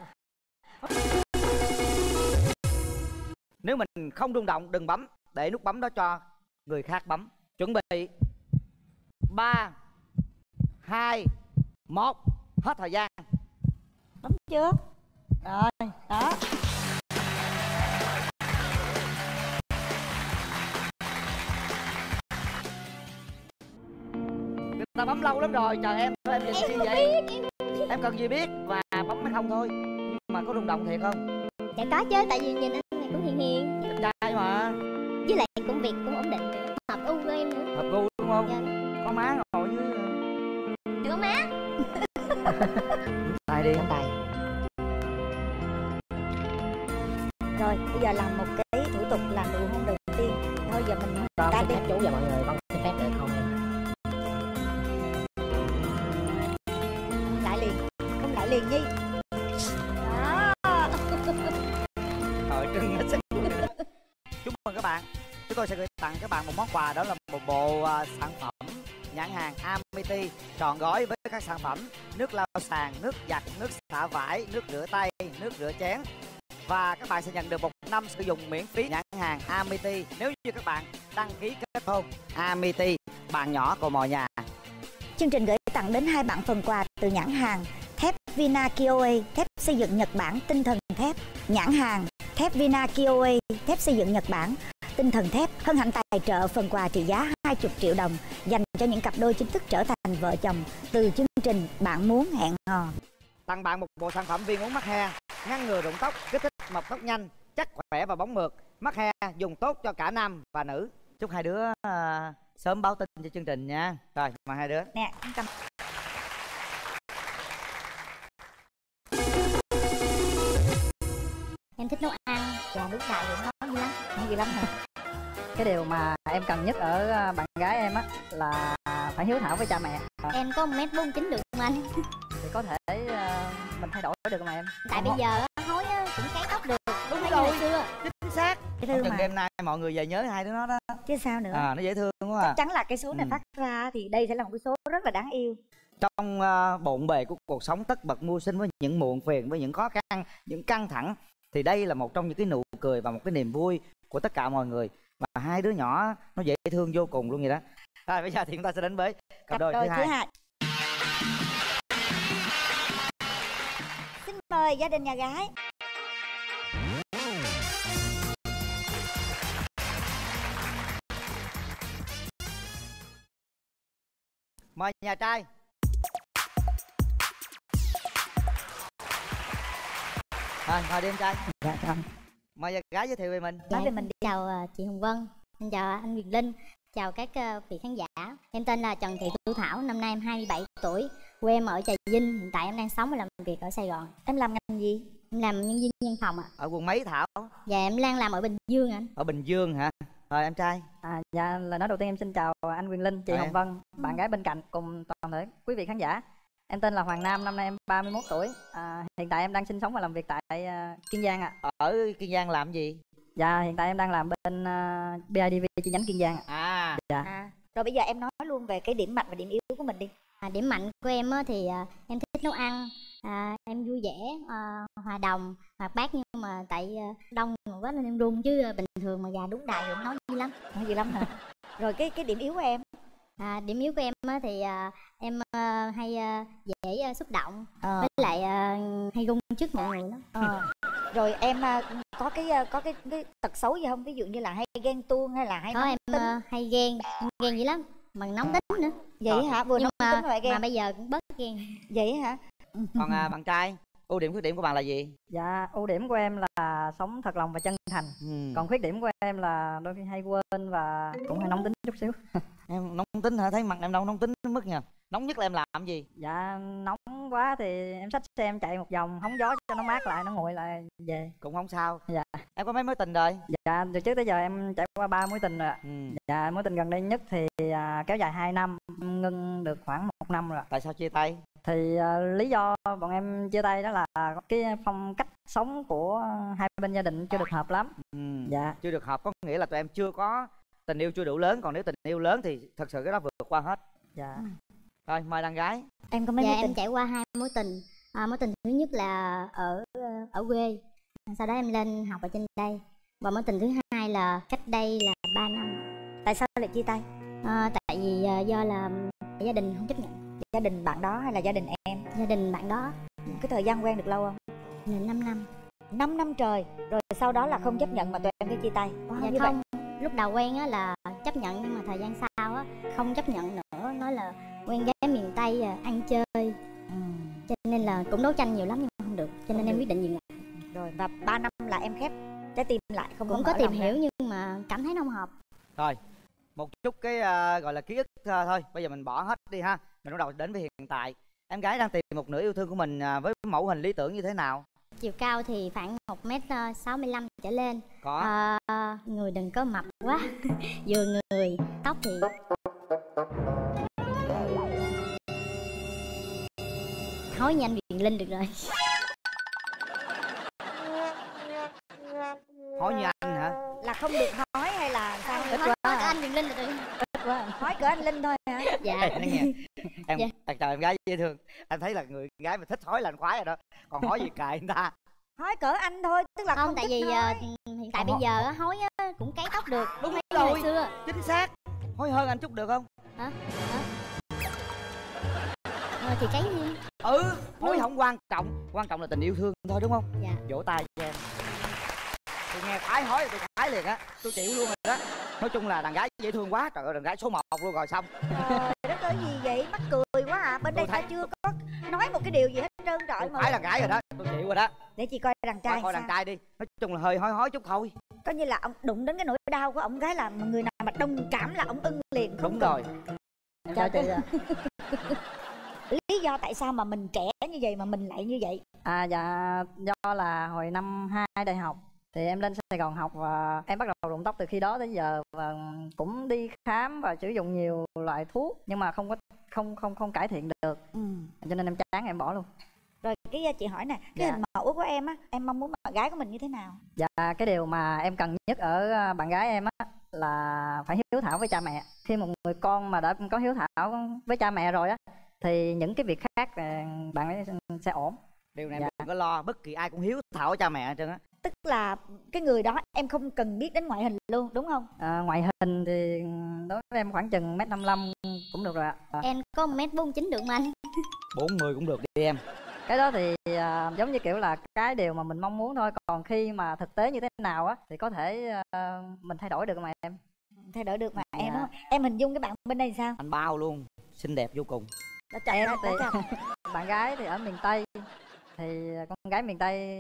Nếu mình không rung động đừng bấm, để nút bấm đó cho người khác bấm. Chuẩn bị. Ba hai một. Hết thời gian. Đúng chưa? Rồi, đó. Người ta bấm lâu lắm rồi, trời em em nhìn chi vậy? Em cần gì biết và bấm hay không thôi. Nhưng mà có rung động thiệt không? Dạ có chứ, tại vì nhìn anh này cũng hiền hiền. Đẹp trai mà. Với lại công việc cũng ổn định, hợp gu với em nữa. Hợp gu đúng không? Dạ. Có má ngồi dưới. Được không má? Tay đi. Nắm tay. Rồi, bây giờ làm một cái thủ tục làm nụ hôn đầu tiên. Thôi giờ mình Con ta xin đi. phép chú và mọi người, con xin phép được không em? Lại liền, không lại liền Nhi. Đó. Trời trưng hết sức. Chúc mừng các bạn. Chúng tôi sẽ gửi tặng các bạn một món quà, đó là một bộ uh, sản phẩm nhãn hàng Amity trọn gói với các sản phẩm nước lau sàn, nước giặt, nước xả vải, nước rửa tay, nước rửa chén. Và các bạn sẽ nhận được một năm sử dụng miễn phí nhãn hàng Amity nếu như các bạn đăng ký kết hôn. Amity, bạn nhỏ của mọi nhà. Chương trình gửi tặng đến hai bạn phần quà từ nhãn hàng thép Vina Kioe, thép xây dựng Nhật Bản tinh thần thép. Nhãn hàng thép Vina Kioe, thép xây dựng Nhật Bản tinh thần thép hân hạnh tài trợ phần quà trị giá hai mươi triệu đồng dành cho những cặp đôi chính thức trở thành vợ chồng từ chương trình Bạn Muốn Hẹn Hò. Tặng bạn một bộ sản phẩm viên uống mắc he, ngăn ngừa rụng tóc, kích thích mọc tóc nhanh, chắc khỏe và bóng mượt. Mắc he dùng tốt cho cả nam và nữ. Chúc hai đứa uh, sớm báo tin cho chương trình nha. Rồi, mời hai đứa. Nè, cầm. Em thích nấu ăn. Dạ đúng rồi, vậy ngon dữ lắm. Hay gì lắm hả? Cái điều mà em cần nhất ở bạn gái em á là phải hiếu thảo với cha mẹ. Em có một mét bốn chín được không anh? Thì có thể uh, mình thay đổi được mà em. Tại bây giờ á, hối á, cũng kéo tóc được. Đúng Thấy rồi. như xưa. Chính xác. Cái Không thư chừng mà đêm nay mọi người về nhớ hai đứa nó đó. chứ sao nữa. À, nó dễ thương quá à. Chắc chắn là cái số này Ừ. phát ra thì đây sẽ là một cái số rất là đáng yêu. Trong uh, bộn bề của cuộc sống tất bật mưu sinh với những muộn phiền, với những khó khăn, những căng thẳng, thì đây là một trong những cái nụ cười và một cái niềm vui của tất cả mọi người. Và hai đứa nhỏ nó dễ thương vô cùng luôn vậy đó. Rồi bây giờ thì chúng ta sẽ đến với cặp đôi, đôi thứ thứ hai. hai. Xin mời gia đình nhà gái. Mời nhà trai. Rồi, mời đi em trai. Dạ chào. Mời nhà gái giới thiệu về mình. Nói về mình đi. Chào uh, chị Hồng Vân, em chào anh Việt Linh, chào các uh, vị khán giả. Em tên là Trần Thị Thu Thảo, năm nay em hai mươi bảy tuổi, quê em ở Trà Vinh, hiện tại em đang sống và làm việc ở Sài Gòn. Em làm ngành gì? Em làm nhân viên văn phòng ạ. À. Ở quận mấy Thảo? Dạ em đang làm ở Bình Dương anh. Ở Bình Dương hả? Rồi em trai? À, dạ lời nói đầu tiên em xin chào anh Quyền Linh, chị Rồi. Hồng Vân, bạn gái bên cạnh cùng toàn thể quý vị khán giả. Em tên là Hoàng Nam, năm nay em ba mươi mốt tuổi. À, hiện tại em đang sinh sống và làm việc tại uh, Kiên Giang ạ. À. Ở Kiên Giang làm gì? Dạ hiện tại em đang làm bên uh, bê i đê vê chi nhánh Kiên Giang ạ. À. Dạ. À. Rồi bây giờ em nói luôn về cái điểm mạnh và điểm yếu của mình đi. À, điểm mạnh của em á, thì à, em thích nấu ăn, à, em vui vẻ, à, hòa đồng, hoạt bát, nhưng mà tại à, đông quá nên em run, chứ à, bình thường mà gà đúng đài thì em nói gì lắm. Nói gì lắm hả? Rồi cái cái điểm yếu của em? À, điểm yếu của em á, thì à, em à, hay à, dễ à, xúc động, ờ. với lại à, hay run trước mọi người lắm. Ờ. Rồi em à, có cái có cái, cái tật xấu gì không? Ví dụ như là hay ghen tuông hay là hay có nóng em tính? à, hay ghen, em ghen dữ lắm, mà nóng tính nữa. Vậy hả? Vừa nhưng nóng mà, tính rồi ghen. mà bây giờ cũng bớt ghen. Vậy hả? Còn à, bạn trai, ưu điểm khuyết điểm của bạn là gì? Dạ ưu điểm của em là sống thật lòng và chân thành. Ừ. Còn khuyết điểm của em là đôi khi hay quên và cũng hay nóng tính chút xíu. Em nóng tính hả? Thấy mặt em đâu nóng tính đến mức nha. Nóng nhất là em làm gì? Dạ nóng quá thì em xách xe em chạy một vòng hóng gió cho nó mát lại, nó nguội lại về cũng không sao. Dạ. Em có mấy mối tình rồi? Dạ từ trước tới giờ em trải qua ba mối tình rồi. Ừ. Dạ mối tình gần đây nhất thì à, kéo dài hai năm, ngưng được khoảng một năm rồi. Tại sao chia tay? Thì à, lý do bọn em chia tay đó là cái phong cách sống của hai bên gia đình chưa được hợp lắm. Ừ. Dạ. Chưa được hợp có nghĩa là tụi em chưa có tình yêu chưa đủ lớn, còn nếu tình yêu lớn thì thật sự cái đó vượt qua hết. Dạ. Ừ. Rồi mời đàn gái. Em có mấy dạ, mối tình? em trải qua hai mối tình. À, mối tình thứ nhất là ở ở quê, sau đó em lên học ở trên đây, và mối tình thứ hai là cách đây là ba năm. Tại sao lại chia tay? À, tại vì à, do là gia đình không chấp nhận. Gia đình bạn đó hay là gia đình em? Gia đình bạn đó. Cái thời gian quen được lâu không? Là năm năm. năm năm trời. Rồi sau đó là không chấp nhận mà tụi em cái chia tay. Wow, dạ như không, vậy. lúc đầu quen á là chấp nhận, nhưng mà thời gian sau á không chấp nhận nữa, nói là quen gái miền Tây à, ăn chơi. Ừ. Cho nên là cũng đấu tranh nhiều lắm nhưng mà không được, cho nên không em được. Quyết định dừng lại. Rồi và ba năm là em khép trái tim lại, không cũng có, có tìm hiểu ra. Nhưng mà cảm thấy không hợp. Rồi một chút cái uh, gọi là ký ức uh, thôi, bây giờ mình bỏ hết đi ha, mình bắt đầu đến với hiện tại. Em gái đang tìm một nửa yêu thương của mình uh, với mẫu hình lý tưởng như thế nào? Chiều cao thì khoảng một mét sáu mươi lăm trở lên. Có à, người đừng có mập quá. Vừa người, tóc thì hối như anh Quyền Linh được rồi. Hỏi như anh hả? Là không được hói hay là sao? Ít quá à. Anh Quyền Linh được rồi. Ít quá. Hói cỡ anh Linh thôi hả? Dạ. Ê, nghe. Em dạ. Thật trời em gái dễ thương. Anh thấy là người gái mà thích hói là anh khoái rồi đó. Còn hói gì kệ người ta. Hói cỡ anh thôi, tức là không, không tại vì uh, hiện tại còn bây họ... giờ hói cũng cấy tóc được. Đúng Mấy rồi. Hồi xưa. Chính xác. Hói hơn anh chút được không? Hả? Hả? Rồi thì cấy đi. Ừ, hói không quan trọng, quan trọng là tình yêu thương thôi đúng không? Dạ. Vỗ tay cho em. Tôi nghe khoái hói thì tôi khoái liền á, tôi chịu luôn rồi đó. Nói chung là đàn gái dễ thương quá, trời ơi đàn gái số một luôn rồi xong. Trời đất ơi gì vậy, mắc cười quá à. Bên tôi đây thấy... ta chưa có nói một cái điều gì hết trơn trọi mà. Phải đàn gái rồi đó, tôi chịu rồi đó. Để chị coi đàn trai. Coi, coi đàn trai đi, nói chung là hơi hói hói chút thôi. Coi như là ông đụng đến cái nỗi đau của ông gái, là người nào mà đồng cảm là ông ưng liền. Đúng rồi. Chào chị ạ. Lý do tại sao mà mình trẻ như vậy mà mình lại như vậy? À dạ do là hồi năm hai đại học thì em lên Sài Gòn học và em bắt đầu rụng tóc từ khi đó tới giờ, và cũng đi khám và sử dụng nhiều loại thuốc nhưng mà không có không không không cải thiện được. Ừ. Cho nên em chán em bỏ luôn. Rồi cái chị hỏi nè, cái dạ. hình mẫu của em á, em mong muốn bạn gái của mình như thế nào? Dạ cái điều mà em cần nhất ở bạn gái em á là phải hiếu thảo với cha mẹ. Khi một người con mà đã có hiếu thảo với cha mẹ rồi á thì những cái việc khác bạn ấy sẽ ổn. Điều này dạ. em đừng có lo, bất kỳ ai cũng hiếu thảo với cha mẹ hết trơn á. Tức là cái người đó em không cần biết đến ngoại hình luôn đúng không? À, ngoại hình thì đối với em khoảng chừng mét năm mươi lăm cũng được rồi ạ. À. Em có một mét bốn mươi chín được mà anh. bốn mươi cũng được đi em. Cái đó thì à, giống như kiểu là cái điều mà mình mong muốn thôi, còn khi mà thực tế như thế nào á thì có thể à, mình thay đổi được mà em. Thay đổi được mà dạ. em đúng không? Em hình dung cái bạn bên đây sao? Anh bao luôn, xinh đẹp vô cùng. Đã chạy em ra, thì đã bạn gái thì ở miền Tây, thì con gái miền Tây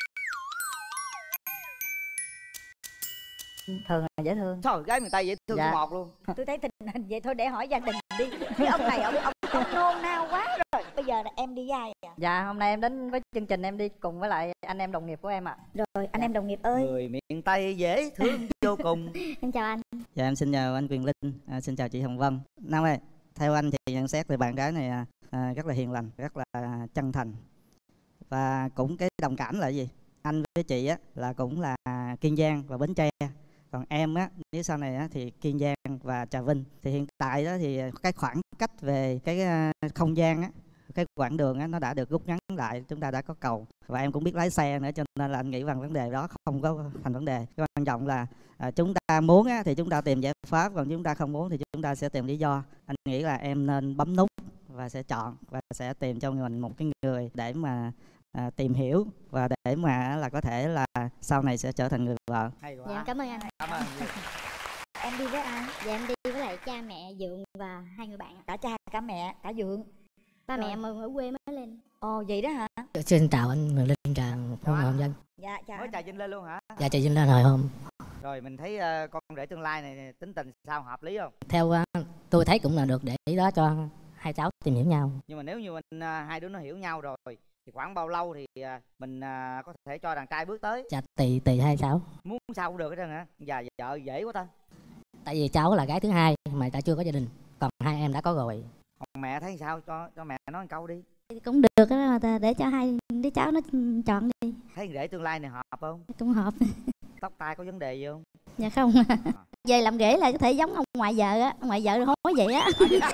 thường là dễ thương. Trời, gái miền Tây dễ thương dạ. một luôn. Tôi thấy tình hình vậy thôi, để hỏi gia đình đi. Cái ông này ông ông Ông nôn nao quá rồi. Bây giờ là em đi vai à? Dạ, hôm nay em đến với chương trình, em đi cùng với lại anh em đồng nghiệp của em ạ. À. Rồi, anh dạ. em đồng nghiệp ơi. Người miền Tây dễ thương vô cùng. Em chào anh. Dạ, em xin chào anh Quyền Linh, à, xin chào chị Hồng Vân. Nam ơi, theo anh thì nhận xét về bạn gái này à, rất là hiền lành, rất là chân thành. Và cũng cái đồng cảm là gì? Anh với chị á là cũng là Kiên Giang và Bến Tre. Còn em á, nếu sau này á, thì Kiên Giang và Trà Vinh. Thì hiện tại đó thì cái khoảng cách về cái không gian á, cái quãng đường á, nó đã được rút ngắn lại. Chúng ta đã có cầu và em cũng biết lái xe nữa, cho nên là anh nghĩ rằng vấn đề đó không có thành vấn đề. Cái quan trọng là à, chúng ta muốn á, thì chúng ta tìm giải pháp, còn chúng ta không muốn thì chúng ta sẽ tìm lý do. Anh nghĩ là em nên bấm nút và sẽ chọn và sẽ tìm cho mình một cái người để mà à, tìm hiểu và để mà là có thể là sau này sẽ trở thành người vợ. Hay quá. Dạ, cảm ơn anh. Cảm ơn. Em đi với ai? Dạ em đi với lại cha mẹ, Dượng và hai người bạn. Cả cha, cả mẹ, cả Dượng. Ba mẹ em ở quê mới lên. Ồ vậy đó hả? Xin chào anh Quyền Linh, chào Phương Hồng Dân. Dạ chào. Mới Trà Vinh lên luôn hả? Dạ Trà Vinh lên hồi hôm. Rồi mình thấy uh, con rể tương lai này tính tình sao, hợp lý không? Theo uh, tôi thấy cũng là được, để ý đó cho hai cháu tìm hiểu nhau. Nhưng mà nếu như mình uh, hai đứa nó hiểu nhau rồi thì khoảng bao lâu thì uh, mình uh, có thể cho đàn trai bước tới? Dạ tùy tùy hai cháu. Muốn sao cũng được hết trơn hả? Dạ vợ dễ quá ta. Tại vì cháu là gái thứ hai mà ta chưa có gia đình, còn hai em đã có rồi. Còn mẹ thấy sao, cho cho mẹ nói một câu đi. Cũng được đó, để cho hai đứa cháu nó chọn đi. Thấy rể tương lai này hợp không? Cũng hợp. Tóc tai có vấn đề gì không? Dạ không. Về làm rể là có thể giống ông ngoại vợ á, ông ngoại vợ hối vậy á.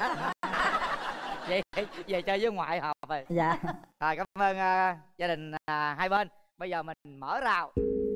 Về, về chơi với ngoại hợp rồi. Dạ. Rồi cảm ơn uh, gia đình uh, hai bên. Bây giờ mình mở rào.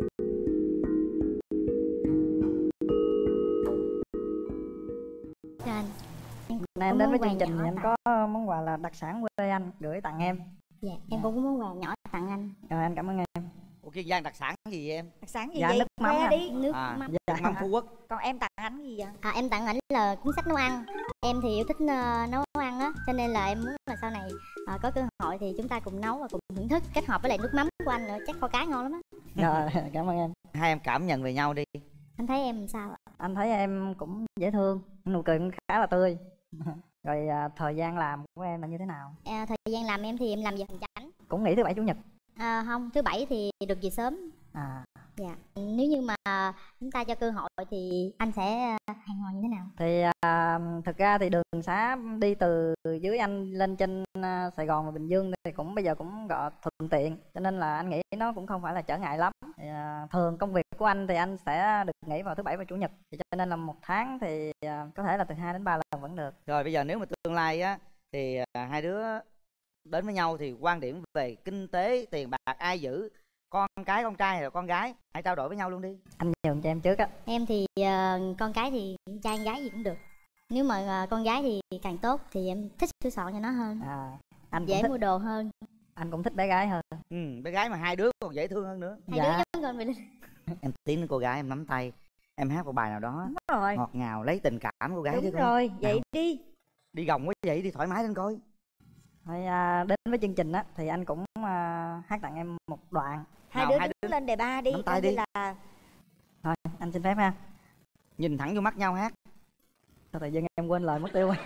Chào anh. Nên em đến với chương trình thì em có món quà là đặc sản quê anh gửi tặng em. Dạ, em cũng có món quà nhỏ tặng anh. Rồi anh cảm ơn em. Ủa Kiên Giang đặc sản gì em? Đặc sản gì dạ, vậy? Nước mắm Khoe à. đi. Nước à, mắm. Dạ. Mắm Phú Quốc. Còn em tặng ảnh gì vậy? À, em tặng ảnh là cuốn sách nấu ăn. Em thì yêu thích uh, nấu ăn á, cho nên là em muốn là sau này uh, có cơ hội thì chúng ta cùng nấu và cùng thưởng thức, kết hợp với lại nước mắm của anh nữa, chắc kho cá ngon lắm á. Rồi cảm ơn em. Hai em cảm nhận về nhau đi. Anh thấy em sao ạ? Anh thấy em cũng dễ thương, nụ cười cũng khá là tươi. Rồi à, thời gian làm của em là như thế nào? À, thời gian làm em thì em làm giờ hành chánh. Cũng nghỉ thứ bảy chủ nhật? À, không, thứ bảy thì được về sớm. À. Dạ. Nếu như mà chúng ta cho cơ hội thì anh sẽ hài hòa như thế nào? Thì à, thực ra thì đường xá đi từ dưới anh lên trên à, Sài Gòn và Bình Dương thì cũng bây giờ cũng gọi thuận tiện, cho nên là anh nghĩ nó cũng không phải là trở ngại lắm. Thì, à, thường công việc của anh thì anh sẽ được nghỉ vào thứ bảy và chủ nhật, thì cho nên là một tháng thì à, có thể là từ hai đến ba lần vẫn được. Rồi bây giờ nếu mà tương lai á thì à, hai đứa đến với nhau thì quan điểm về kinh tế, tiền bạc ai giữ? Con cái, con trai hay là con gái? Hãy trao đổi với nhau luôn đi. Anh nhường cho em trước á. Em thì uh, con cái thì trai gái gì cũng được. Nếu mà uh, con gái thì càng tốt, thì em thích sửa soạn cho nó hơn. À, anh dễ thích... mua đồ hơn. Anh cũng thích bé gái hơn. Ừ, bé gái mà hai đứa còn dễ thương hơn nữa. Hai dạ. đứa giống gần mình. Em tiến đến cô gái, em nắm tay, em hát một bài nào đó đúng rồi, ngọt ngào lấy tình cảm cô gái. Đúng rồi, vậy nào. Đi đi gồng quá vậy, đi thoải mái lên coi. Thôi à, đến với chương trình á thì anh cũng à, hát tặng em một đoạn. Hai nào, đứa hai đứng lên đề ba đi. Nắm tay đi là... Thôi anh xin phép ha. Nhìn thẳng vô mắt nhau hát. Sao tự dưng em quên lời mất tiêu rồi.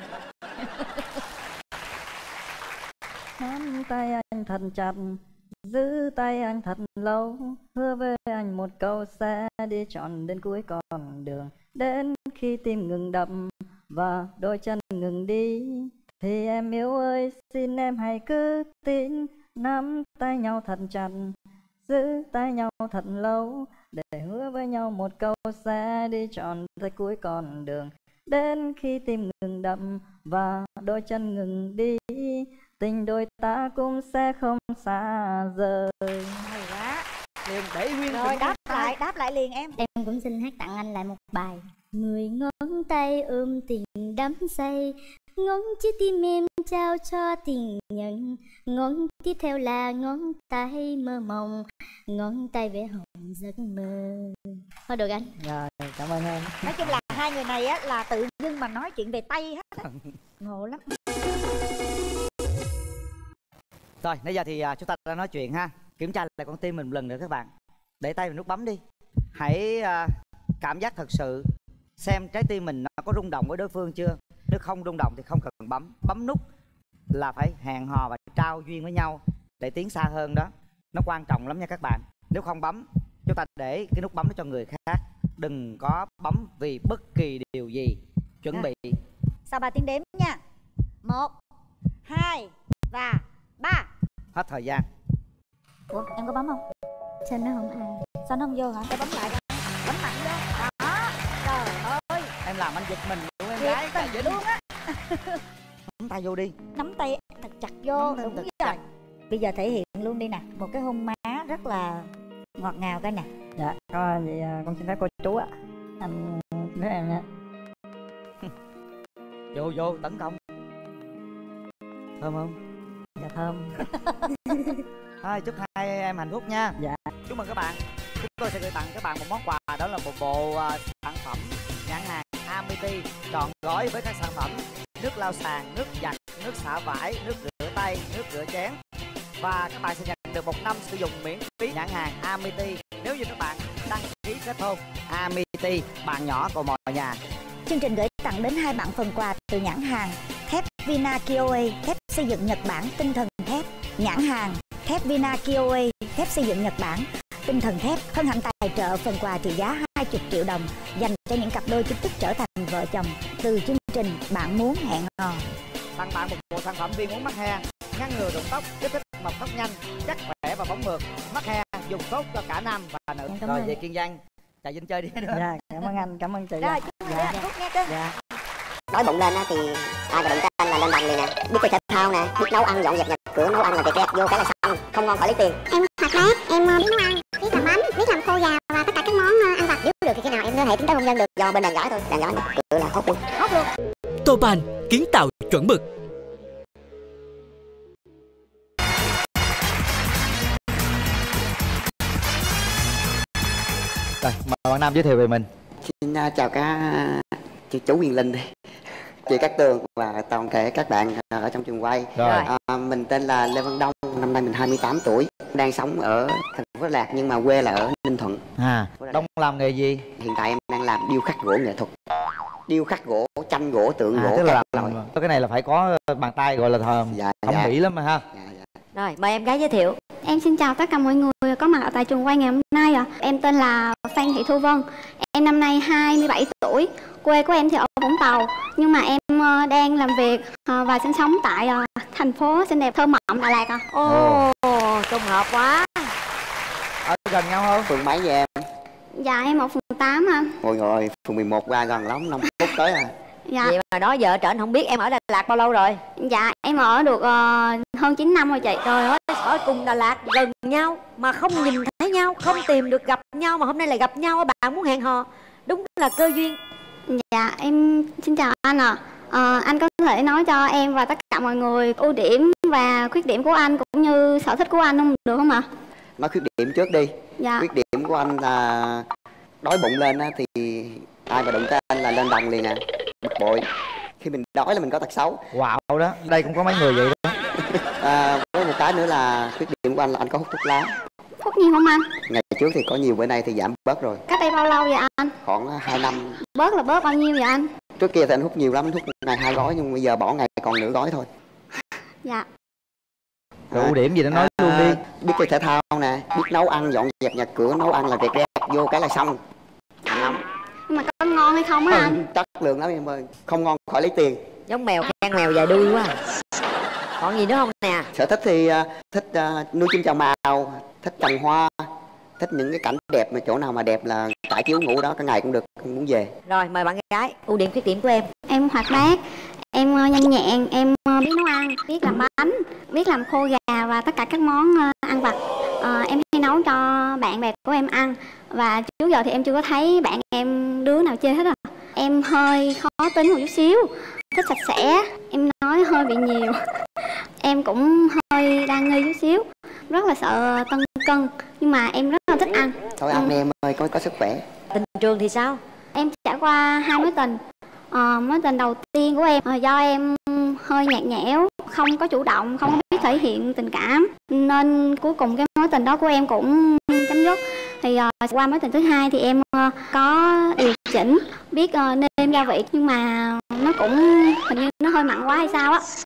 Nắm tay anh thật chặt, giữ tay anh thật lâu, hứa với anh một câu sẽ đi trọn đến cuối con đường. Đến khi tim ngừng đập và đôi chân ngừng đi, thì em yêu ơi xin em hãy cứ tin. Nắm tay nhau thật chặt, giữ tay nhau thật lâu, để hứa với nhau một câu sẽ đi trọn tới cuối con đường. Đến khi tim ngừng đập và đôi chân ngừng đi, tình đôi ta cũng sẽ không xa rời. Hay quá. Liền để nguyên. Rồi đáp lại, đáp lại liền em. Em cũng xin hát tặng anh lại một bài. Người ngón tay ôm tình đắm say, ngón chiếc tim em trao cho tình nhân. Ngón tiếp theo là ngón tay mơ mộng, ngón tay vẽ hồng giấc mơ. Thôi được anh. Rồi, cảm ơn em. Nói chung là hai người này á là tự dưng mà nói chuyện về tay hết á. Ngộ lắm. Rồi, bây giờ thì chúng ta đã nói chuyện ha. Kiểm tra lại con tim mình một lần nữa các bạn. Để tay vào nút bấm đi. Hãy uh, cảm giác thật sự xem trái tim mình nó có rung động với đối phương chưa. Nếu không rung động thì không cần bấm. Bấm nút là phải hẹn hò và trao duyên với nhau để tiến xa hơn đó. Nó quan trọng lắm nha các bạn. Nếu không bấm, chúng ta để cái nút bấm đó cho người khác. Đừng có bấm vì bất kỳ điều gì. Chuẩn à. bị. Sau ba tiếng đếm nha. Một, hai và ba. Hết thời gian. Ủa, em có bấm không? Sao nó không ai? Sao nó không vô hả? Em bấm lại. Bấm mạnh vô. Đó. Trời ơi. Em làm anh giật mình luôn em Thiệt gái. tình Dính luôn á. Nắm tay vô đi. Nắm tay thật chặt vô. Nắm Đúng thật rồi. chặt. Bây giờ thể hiện luôn đi nè. Một cái hôn má rất là ngọt ngào cái nè. Dạ, con vậy con xin phép cô chú ạ. Anh xin phép em nha. Vô vô tấn công. Thơm không? Dạ thơm. Thôi chúc hai em hạnh phúc nha. Dạ. Chúc mừng các bạn. Chúng tôi sẽ gửi tặng các bạn một món quà, đó là một bộ uh, sản phẩm nhãn hàng Amity trọn gói với các sản phẩm nước lau sàn, nước giặt, nước xả vải, nước rửa tay, nước rửa chén. Và các bạn sẽ nhận được một năm sử dụng miễn phí nhãn hàng Amity nếu như các bạn đăng ký kết hôn. Amity, bạn nhỏ của mọi nhà. Chương trình gửi tặng đến hai bạn phần quà từ nhãn hàng thép Vina Kioe, thép xây dựng Nhật Bản, tinh thần thép. Nhãn hàng thép Vina Kioe, thép xây dựng Nhật Bản, tinh thần thép hân hạnh tài trợ phần quà trị giá hai mươi triệu đồng dành cho những cặp đôi chính thức trở thành vợ chồng từ chương trình Bạn Muốn Hẹn Hò. Tặng bạn một bộ sản phẩm viên uống mắc he, ngăn ngừa rụng tóc, kích thích mọc tóc nhanh, chắc khỏe và bóng mượt. Mắc he dùng tốt cho cả nam và nữ. Cảm Rồi ơn. về Kiên Giang, chạy Vinh chơi đi nữa. Dạ, cảm ơn anh, cảm ơn chị. Rồi, dạ. chúc nghe cơ. Dạ. Đói bụng lên á thì ai mà đụng tới anh là lên bằng liền nè. Biết chơi thể thao nè, biết nấu ăn dọn dẹp nhà cửa, nấu ăn là kẹt kẹt vô cái là xong, không ngon khỏi lấy tiền. Em hoạt bát, em uh, biết nấu ăn, biết làm bánh, biết làm khô giò và tất cả các món uh, ăn vặt. Nếu được thì khi nào em liên hệ tiến tới hôn nhân được, do bên đàn gái thôi, đàn gái cửa là hốt luôn. Hốt luôn. Topan, kiến tạo chuẩn mực. Rồi, mời bạn Nam giới thiệu về mình. Xin uh, chào các chị chú Quyền Linh, chị Cát Tường và toàn thể các bạn ở trong trường quay. Rồi. À, mình tên là Lê Văn Đông, năm nay mình hai mươi tám tuổi, đang sống ở thành phố Đà Lạt nhưng mà quê là ở Ninh Thuận. À, Đông làm nghề gì? Hiện tại em đang làm điêu khắc gỗ nghệ thuật, điêu khắc gỗ, tranh gỗ, tượng À, gỗ. tức là các loại. cái này là phải có bàn tay gọi là thờ, dạ, thẩm dạ. mỹ lắm mà ha. Dạ, dạ. Rồi, mời em gái giới thiệu. Em xin chào tất cả mọi người có mặt ở tại trường quay ngày hôm nay ạ. À. Em tên là Phan Thị Thu Vân. Em năm nay hai mươi bảy tuổi. Quê của em thì ở Vũng Tàu, nhưng mà em đang làm việc và sinh sống tại thành phố xinh đẹp thơ mộng Đà Lạt ạ. À. Ồ, trùng hợp quá. Ở gần nhau không? Phường mấy vậy em? Dạ em ở phường tám anh. Ôi rồi, phường mười một qua gần lắm, năm phút tới à. Dạ. Vậy mà đó giờ trở anh không biết em ở Đà Lạt bao lâu rồi? Dạ em ở được uh, hơn chín năm rồi chị. Trời ơi, ở cùng Đà Lạt gần nhau mà không nhìn thấy nhau, không tìm được gặp nhau mà hôm nay lại gặp nhau. Bạn muốn hẹn hò, đúng là cơ duyên. Dạ em xin chào anh ạ. À. À, anh có thể nói cho em và tất cả mọi người ưu điểm và khuyết điểm của anh cũng như sở thích của anh không được không ạ? Nói khuyết điểm trước đi. Dạ. Khuyết điểm của anh là đói bụng lên á thì ai mà đụng tới anh là lên đồng liền nè, bực bội. Khi mình đói là mình có tật xấu. Wow đó, đây cũng có mấy người vậy đó. À, với một cái nữa là khuyết điểm của anh là anh có hút thuốc lá. Hút nhiều không anh? Ngày trước thì có nhiều, bữa nay thì giảm bớt rồi. Cách đây bao lâu vậy anh? Khoảng hai năm. Bớt là bớt bao nhiêu vậy anh? Trước kia thì anh hút nhiều lắm, anh hút một ngày hai gói nhưng bây giờ bỏ ngày còn nửa gói thôi. Dạ. Rồi ưu điểm gì đó nói à, luôn đi. Biết chơi thể thao nè, biết nấu ăn dọn dẹp nhà cửa, nấu ăn là rẹt rẹt vô cái là xong. Lắm. Nhưng mà có ngon hay không á anh? Chất lượng lắm em ơi, không ngon khỏi lấy tiền. Giống mèo khen mèo dài đuôi quá. Còn gì nữa không nè? Sở thích thì uh, thích uh, nuôi chim chào mào, thích trồng hoa, thích những cái cảnh đẹp mà chỗ nào mà đẹp là trải chiếu ngủ đó, cả ngày cũng được, không muốn về. Rồi mời bạn gái, ưu điểm khuyết điểm của em. Em hoạt bát, em nhanh nhẹn, em biết nấu ăn, biết làm bánh, biết làm khô gà và tất cả các món ăn vặt. À, em hay nấu cho bạn bè của em ăn và trước giờ thì em chưa có thấy bạn em đứa nào chê hết à. Em hơi khó tính một chút xíu, thích sạch sẽ, em nói hơi bị nhiều. Em cũng hơi đa nghi chút xíu, rất là sợ tăng cân nhưng mà em rất là thích ăn. Thôi ăn đi em ơi, có có sức khỏe. Tình trường thì sao? Em trải qua hai mối tình. À, mối tình đầu tiên của em à, do em hơi nhạt nhẽo, không có chủ động, không có biết thể hiện tình cảm nên cuối cùng cái mối tình đó của em cũng chấm dứt. Thì uh, qua mối tình thứ hai thì em uh, có điều chỉnh, biết uh, nêm gia vị nhưng mà nó cũng hình như nó hơi mặn quá hay sao á.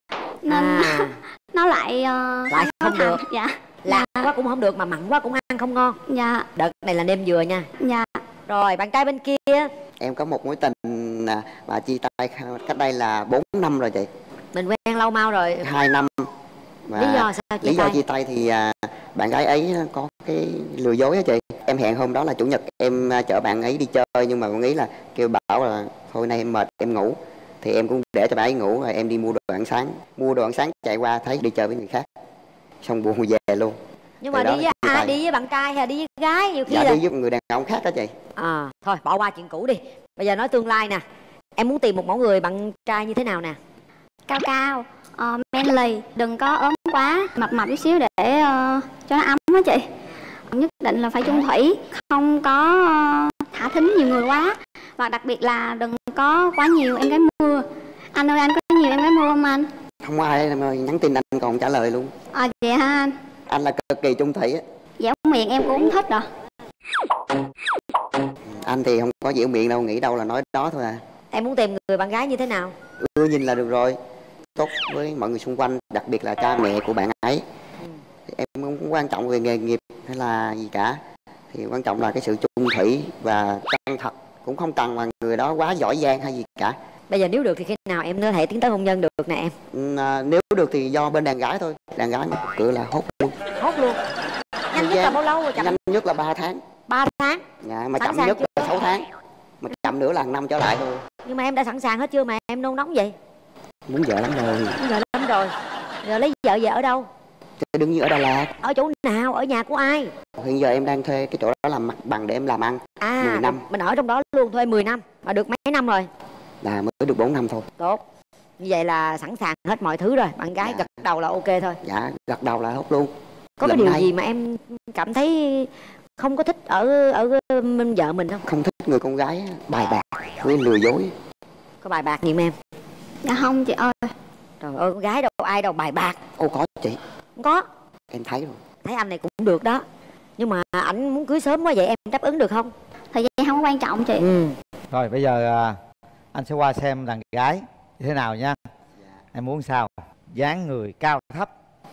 nên À. nó lại uh, Lại không được. Dạ. Lạc quá cũng không được mà mặn quá cũng ăn không ngon. Dạ. Đợt này là nêm dừa nha. Dạ. Rồi bạn trai bên kia. Em có một mối tình à, mà chia tay cách đây là bốn năm rồi chị. Mình quen lâu mau rồi. Hai năm. Và Lý do sao chia lý do tay? chia tay thì à, bạn gái ấy có cái lừa dối á chị. Em hẹn hôm đó là chủ nhật em à, chở bạn ấy đi chơi, nhưng mà bạn ấy là kêu bảo là thôi nay em mệt em ngủ. Thì em cũng để cho bạn ấy ngủ rồi em đi mua đồ ăn sáng. Mua đồ ăn sáng chạy qua thấy đi chơi với người khác, xong buồn về luôn. Nhưng Từ mà đó đi là với chia ai? tay. Đi với bạn trai hay đi với gái? Nhiều khi Dạ là... đi với một người đàn ông khác đó chị. À, thôi bỏ qua chuyện cũ đi. Bây giờ nói tương lai nè. Em muốn tìm một mẫu người bạn trai như thế nào nè? Cao cao, uh, manly, đừng có ốm quá, mập mập chút xíu để uh, cho nó ấm á chị. Nhất định là phải chung thủy, không có uh, thả thính nhiều người quá. Và đặc biệt là đừng có quá nhiều em gái mưa. Anh ơi, anh có nhiều em gái mưa không anh? Không có ai mà nhắn tin anh còn trả lời luôn. À vậy hả anh? Anh là cực kỳ chung thủy á. Dẻo miệng em cũng thích rồi. Anh thì không có dẻo miệng đâu, nghĩ đâu là nói đó thôi à. Em muốn tìm người bạn gái như thế nào? Ưa nhìn là được rồi, tốt với mọi người xung quanh, đặc biệt là cha mẹ của bạn ấy. Ừ. Em không quan trọng về nghề nghiệp hay là gì cả, thì quan trọng là cái sự chung thủy và chân thật. Cũng không cần mà người đó quá giỏi giang hay gì cả. Bây giờ nếu được thì khi nào em có thể tiến tới hôn nhân được nè em? Ừ, à, nếu được thì do bên đàn gái thôi. Đàn gái mà cửa là hốt luôn. Hốt luôn. Nhanh nhất là bao lâu rồi? Chậm Nhanh nhất là ba tháng. ba tháng. Dạ, mà Sẵn chậm sàng nhất chưa? là sáu tháng. Mà chậm nữa là năm trở lại thôi. Nhưng mà em đã sẵn sàng hết chưa mà em nôn nóng vậy? Muốn vợ lắm rồi. Muốn vợ lắm rồi. Rồi lấy vợ về ở đâu? Thì đương nhiên ở Đà Lạt. Ở chỗ nào? Ở nhà của ai? Hiện giờ em đang thuê cái chỗ đó làm mặt bằng để em làm ăn. À, mười năm. mình ở trong đó luôn, thuê mười năm. Mà được mấy năm rồi? Là mới được bốn năm thôi. Tốt. Như vậy là sẵn sàng hết mọi thứ rồi. Bạn gái Dạ. gật đầu là ok thôi. Dạ, gật đầu là hốt luôn. Có Lần cái điều này gì mà em cảm thấy không có thích ở ở vợ mình không? không thích người con gái bài bạc với lừa dối. Có bài bạc gì mà em? Dạ không chị ơi. Trời ơi, con gái đâu ai đâu bài bạc. Ô có chị. Không có. Em thấy rồi. Thấy anh này cũng được đó. Nhưng mà ảnh muốn cưới sớm quá vậy em đáp ứng được không? Thời gian không có quan trọng chị. Ừ. Rồi bây giờ à, anh sẽ qua xem đàn gái như thế nào nha. Em muốn sao? Dáng người cao thấp,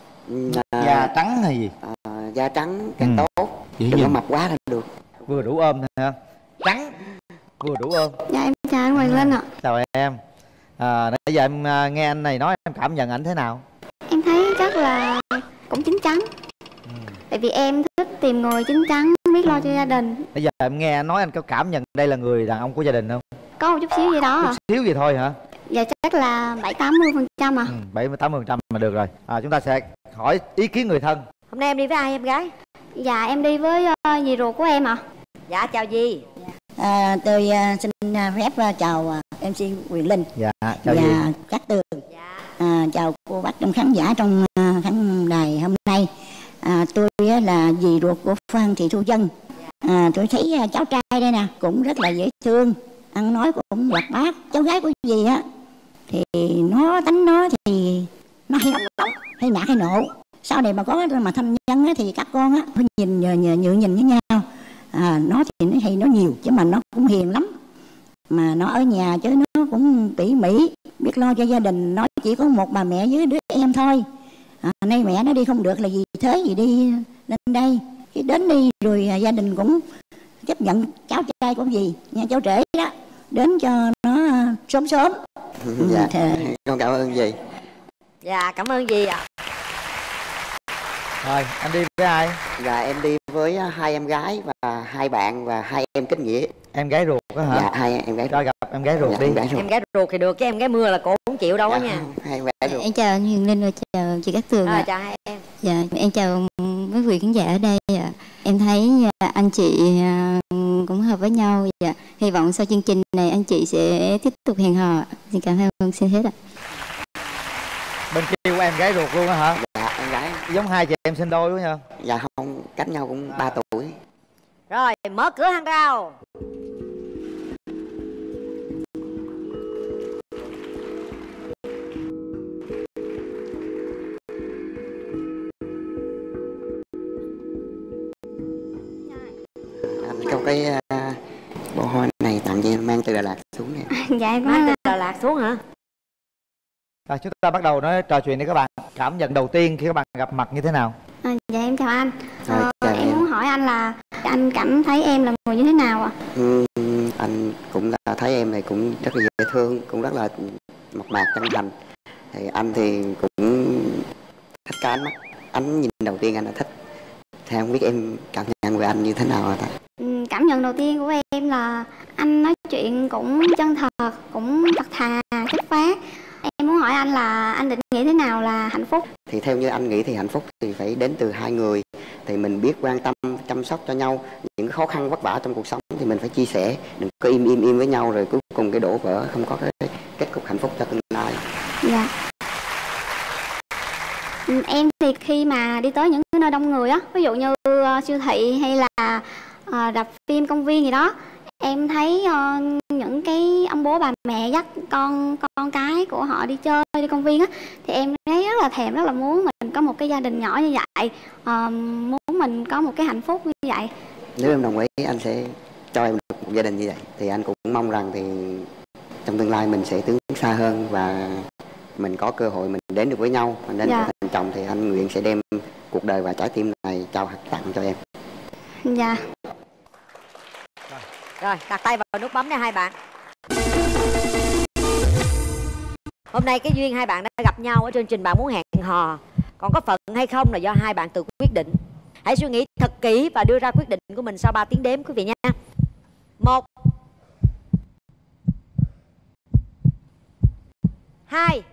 À, da trắng hay gì? À, da trắng càng Ừ. tốt. Dễ Đừng có nhìn. mập quá là được. Vừa đủ ôm thôi hả? Trắng vừa đủ ôm. Dạ em chào anh Hoàng Linh ạ. Chào em. À, nãy giờ em à, nghe anh này nói em cảm nhận ảnh thế nào? Em thấy rất là cũng chín chắn. Tại vì em thích tìm người chín chắn, biết lo cho gia đình. Bây giờ em nghe anh nói anh có cảm nhận đây là người đàn ông của gia đình không? Có một chút xíu gì đó Chút à. xíu gì thôi hả? Dạ chắc là bảy tám mươi phần trăm à. Ừ, bảy mươi tám mươi phần trăm mà được rồi. À, chúng ta sẽ hỏi ý kiến người thân. Hôm nay em đi với ai em gái? Dạ em đi với uh, dì ruột của em ạ. À. Dạ chào dì. À, tôi uh, xin uh, phép uh, chào uh, em xê Quyền Linh. Dạ chào và dì. Cát Tường. À, chào cô bác trong khán giả trong uh, khán đài hôm nay. À, tôi uh, là dì ruột của Phan Thị Thu Vân. À, tôi thấy uh, cháu trai đây nè cũng rất là dễ thương, ăn nói cũng hoạt bát. Cháu gái của dì á thì nó tánh nó thì nó hay nóng hay nạt hay nộ. Sau này mà có mà thăm nhân á, thì các con á phải nhìn nhờ, nhờ, nhựa nhìn với nhau. À, nó thì nó hay nó nhiều chứ mà nó cũng hiền lắm. Mà nó ở nhà chứ nó cũng tỉ mỉ, biết lo cho gia đình. Nó chỉ có một bà mẹ với đứa em thôi. À, nay mẹ nó đi không được là gì thế gì đi lên đây. Khi đến đi rồi à, gia đình cũng chấp nhận cháu trai của dì nha, cháu trễ đó đến cho nó à, sớm sớm. Dạ. Thì... Con cảm ơn dì. Dạ cảm ơn dì ạ. À. Rồi anh đi với ai? Dạ em đi với hai em gái và hai bạn và hai em kết nghĩa. Em gái ruột đó hả? Dạ hai em gái. Cho gặp em gái ruột Dạ, đi. em gái ruột. Em gái ruột thì được, cái em gái mưa là cô không chịu đâu á Dạ, nha. hai em gái ruột. Em chào anh Huyền Linh và chào chị Cát Tường À, ạ. chào hai em. Dạ, em chào quý vị khán giả ở đây ạ. Em thấy à, anh chị à, cũng hợp với nhau. Dạ. Hy vọng sau chương trình này anh chị sẽ tiếp tục hẹn hò. Xin cảm ơn, xin hết ạ. Bên kia của em gái ruột luôn á hả? Dạ em gái. Giống hai chị em sinh đôi quá nha. Dạ không, cách nhau cũng ba tuổi. Rồi mở cửa hàng rào. Anh có cái uh, bó hoa này tặng cho em, mang từ Đà Lạt xuống nè. Dạ em Mang có. từ Đà Lạt xuống hả? Rồi chúng ta bắt đầu nói trò chuyện đi các bạn. Cảm nhận đầu tiên khi các bạn gặp mặt như thế nào? À, dạ em chào anh. Rồi, Ờ, chào em em. muốn hỏi anh là anh cảm thấy em là người như thế nào ạ? Ừ, anh cũng là thấy em này cũng rất là dễ thương, cũng rất là mộc mạc chân thành. Thì anh thì cũng thích cái ánh mắt, ánh nhìn đầu tiên anh là thích. Thì không biết em cảm nhận về anh như thế nào hả ta? Ừ, cảm nhận đầu tiên của em là anh nói chuyện cũng chân thật, cũng thật thà, chất phác. Em muốn hỏi anh là anh định nghĩ thế nào là hạnh phúc? Thì theo như anh nghĩ thì hạnh phúc thì phải đến từ hai người. Thì mình biết quan tâm, chăm sóc cho nhau. Những khó khăn vất vả trong cuộc sống thì mình phải chia sẻ. Đừng có im im im với nhau rồi cuối cùng cái đổ vỡ, không có cái kết cục hạnh phúc cho tương lai. Dạ. Ừ, em thì khi mà đi tới những cái nơi đông người á, ví dụ như uh, siêu thị hay là uh, rạp phim, công viên gì đó, em thấy uh, những cái ông bố bà mẹ dắt con con cái của họ đi chơi, đi công viên á, thì em thấy rất là thèm, rất là muốn mình có một cái gia đình nhỏ như vậy, uh, muốn mình có một cái hạnh phúc như vậy. Nếu em đồng ý anh sẽ cho em được một gia đình như vậy. Thì anh cũng mong rằng thì trong tương lai mình sẽ tiến xa hơn và mình có cơ hội mình đến được với nhau, mình đến Dạ. được thành chồng thì anh nguyện sẽ đem cuộc đời và trái tim này trao tặng cho em. Dạ. Rồi, đặt tay vào nút bấm nha hai bạn. Hôm nay cái duyên hai bạn đã gặp nhau ở chương trình Bạn Muốn Hẹn Hò. Còn có phận hay không là do hai bạn tự quyết định. Hãy suy nghĩ thật kỹ và đưa ra quyết định của mình sau ba tiếng đếm quý vị nha. Một, hai,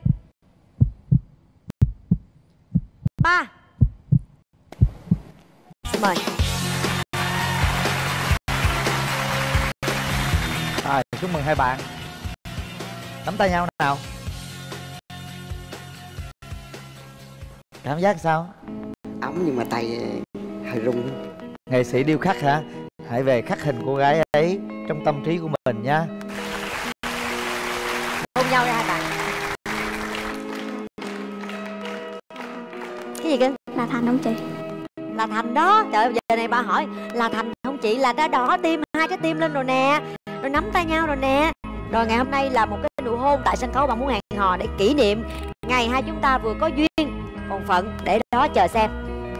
ba. Xin mời. Rồi, chúc mừng hai bạn. Nắm tay nhau nào. Cảm giác sao? Ấm nhưng mà tay hơi run. Nghệ sĩ điêu khắc hả? Hãy về khắc hình cô gái ấy trong tâm trí của mình nha. Hôn nhau đi hai bạn. Cái gì cơ? Là Thành không chị? Là Thành đó. Trời ơi, giờ này bà hỏi là Thành không chị, là đã đỏ tim, hai trái tim lên rồi nè, rồi nắm tay nhau rồi nè. Rồi ngày hôm nay là một cái nụ hôn tại sân khấu Bạn Muốn Hẹn Hò để kỷ niệm ngày hai chúng ta vừa có duyên. Còn phận để đó chờ xem.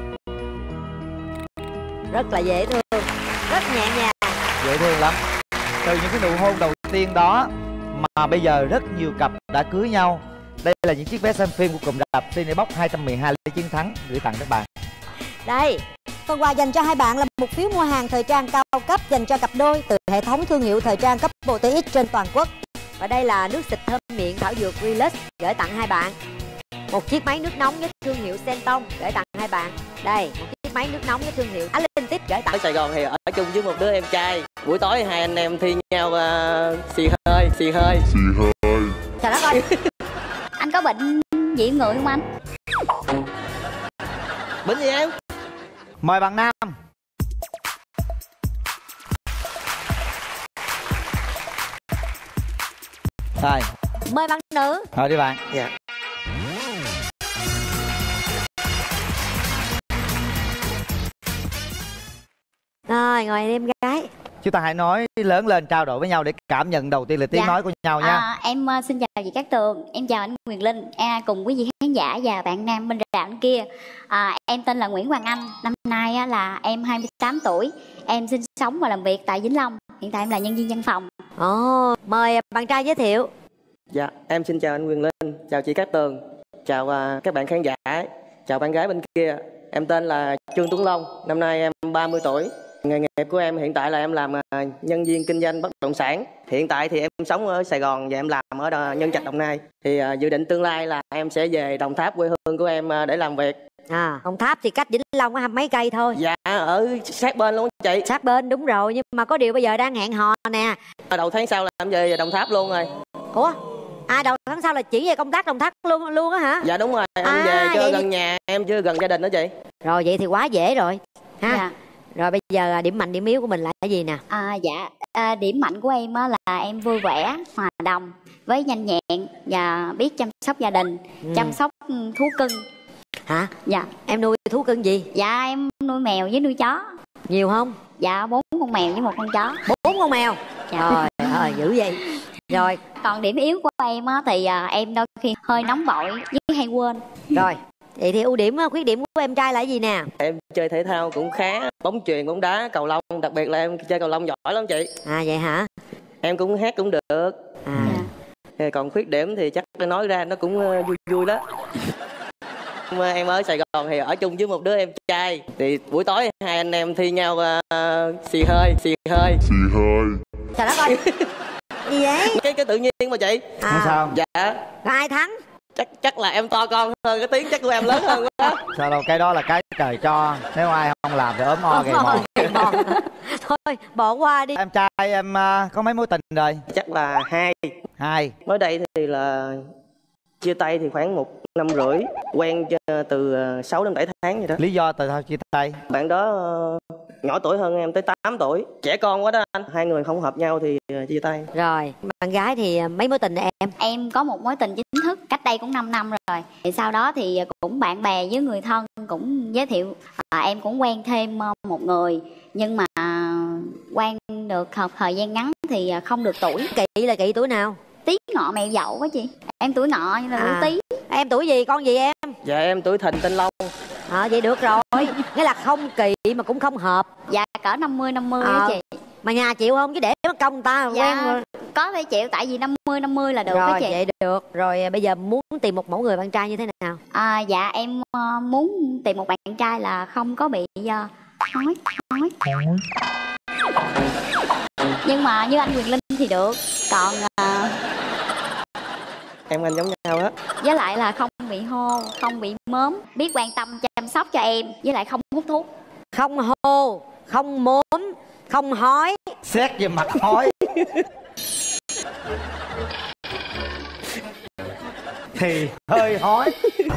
Rất là dễ thương, rất nhẹ nhàng, Dễ thương lắm. Từ những cái nụ hôn đầu tiên đó mà bây giờ rất nhiều cặp đã cưới nhau. Đây là những chiếc vé xem phim của cụm rạp Cinebox hai một hai Lê Chiến Thắng gửi tặng các bạn. Đây, phần quà dành cho hai bạn là một phiếu mua hàng thời trang cao cấp dành cho cặp đôi từ hệ thống thương hiệu thời trang cấp bộ tê ích trên toàn quốc. Và đây là nước xịt thơm miệng thảo dược Relax gửi tặng hai bạn. Một chiếc máy nước nóng với thương hiệu Senton gửi tặng hai bạn. Đây, một chiếc máy nước nóng với thương hiệu Atlantic gửi tặng. Ở Sài Gòn thì ở chung với một đứa em trai. Buổi tối hai anh em thi nhau uh, xì hơi, xì hơi. Xì hơi. Trời đất ơi. Anh có bệnh dị người không anh? Bệnh gì em? Mời bạn nam. Rồi. Mời bạn nữ. Thôi đi bạn. Dạ. Rồi, ngồi em gái. Chúng ta hãy nói lớn lên, trao đổi với nhau để cảm nhận đầu tiên là tiếng Dạ. nói của nhau nha. À, em uh, xin chào chị Cát Tường, em chào anh Quyền Linh, à, cùng quý vị khán giả và bạn nam bên rạp bên kia. À, em tên là Nguyễn Hoàng Anh, năm nay á, là em hai mươi tám tuổi, em sinh sống và làm việc tại Vĩnh Long. Hiện tại em là nhân viên văn phòng. Ồ, mời bạn trai giới thiệu. Dạ, em xin chào anh Quyền Linh, chào chị Cát Tường, chào uh, các bạn khán giả, chào bạn gái bên kia. Em tên là Trương Tuấn Long, năm nay em ba mươi tuổi. Nghề nghiệp của em hiện tại là em làm uh, nhân viên kinh doanh bất động sản. Hiện tại thì em sống ở Sài Gòn và em làm ở uh, Nhân Trạch, Đồng Nai. Thì uh, dự định tương lai là em sẽ về Đồng Tháp, quê hương của em uh, để làm việc. À, Đồng Tháp thì cách Vĩnh Long có hai mấy cây thôi. Dạ, ở sát bên luôn chị. Sát bên, đúng rồi, nhưng mà có điều bây giờ đang hẹn hò nè. Đầu tháng sau là em về Đồng Tháp luôn rồi. Ủa? À, đầu tháng sau là chỉ về công tác Đồng Tháp luôn luôn á hả? Dạ đúng rồi, em à, về chơi gần thì... nhà, em chưa gần gia đình đó chị. Rồi vậy thì quá dễ rồi ha. Dạ. Rồi bây giờ điểm mạnh điểm yếu của mình là cái gì nè? À, dạ, à, điểm mạnh của em á, là em vui vẻ, hòa đồng, với nhanh nhẹn và biết chăm sóc gia đình, ừ. chăm sóc thú cưng. Hả? Dạ. Em nuôi thú cưng gì? Dạ em nuôi mèo với nuôi chó. Nhiều không? Dạ bốn con mèo với một con chó. Bốn con mèo? Dạ. Trời ơi dữ vậy. Rồi. Còn điểm yếu của em á thì à, em đôi khi hơi nóng vội với hay quên. Rồi. Vậy thì ưu điểm, khuyết điểm của em trai là gì nè? Em chơi thể thao cũng khá, bóng chuyền, bóng đá, cầu lông, đặc biệt là em chơi cầu lông giỏi lắm chị. À vậy hả? Em cũng hát cũng được. À. Còn khuyết điểm thì chắc nói ra nó cũng vui vui đó. Em ở Sài Gòn thì ở chung với một đứa em trai, thì buổi tối hai anh em thi nhau uh, xì hơi, xì hơi, xì hơi. Trời đất ơi. Gì vậy? Cái cái tự nhiên mà chị. À. Sao? Dạ. Rồi ai thắng? Chắc chắc là em to con hơn, cái tiếng chắc của em lớn hơn quá. Sao đâu, cái đó là cái trời cho, nếu ai không làm thì ốm o gầy mòn. Thôi bỏ qua đi. Em trai em uh, có mấy mối tình rồi? Chắc là hai. Hai. Mới đây thì là chia tay thì khoảng một năm rưỡi, quen từ sáu đến bảy tháng vậy đó. Lý do tại sao chia tay? Bạn đó nhỏ tuổi hơn em tới tám tuổi, trẻ con quá đó anh. Hai người không hợp nhau thì chia tay. Rồi, bạn gái thì mấy mối tình em? Em có một mối tình chính thức cách đây cũng năm năm rồi. Thì sau đó thì cũng bạn bè với người thân cũng giới thiệu, à, em cũng quen thêm một người, nhưng mà quen được hợp thời gian ngắn thì không được tuổi. Kỵ là kỵ tuổi nào? Tí ngọ mẹ dậu quá chị. Em tuổi ngọ như là à. tuổi Tý. Em tuổi gì, con gì em? Dạ em tuổi Thìn tên Long. À, vậy được rồi. Nghĩa là không kỵ mà cũng không hợp. Dạ cỡ năm mươi năm mươi à. á chị. Mà nhà chịu không, chứ để mất công người ta dạ, quen rồi. Có thể chịu, tại vì năm mươi năm mươi là được rồi, đó chị. Vậy được. Rồi bây giờ muốn tìm một mẫu người bạn trai như thế nào? À, dạ em uh, muốn tìm một bạn trai là không có bị uh, hói hói. Nhưng mà như anh Quyền Linh thì được. Còn uh, em anh giống nhau hết. Với lại là không bị hô, không bị mớm, biết quan tâm chăm sóc cho em, với lại không hút thuốc. Không hô, không mớm, không hói. Xét về mặt hói thì hơi hói.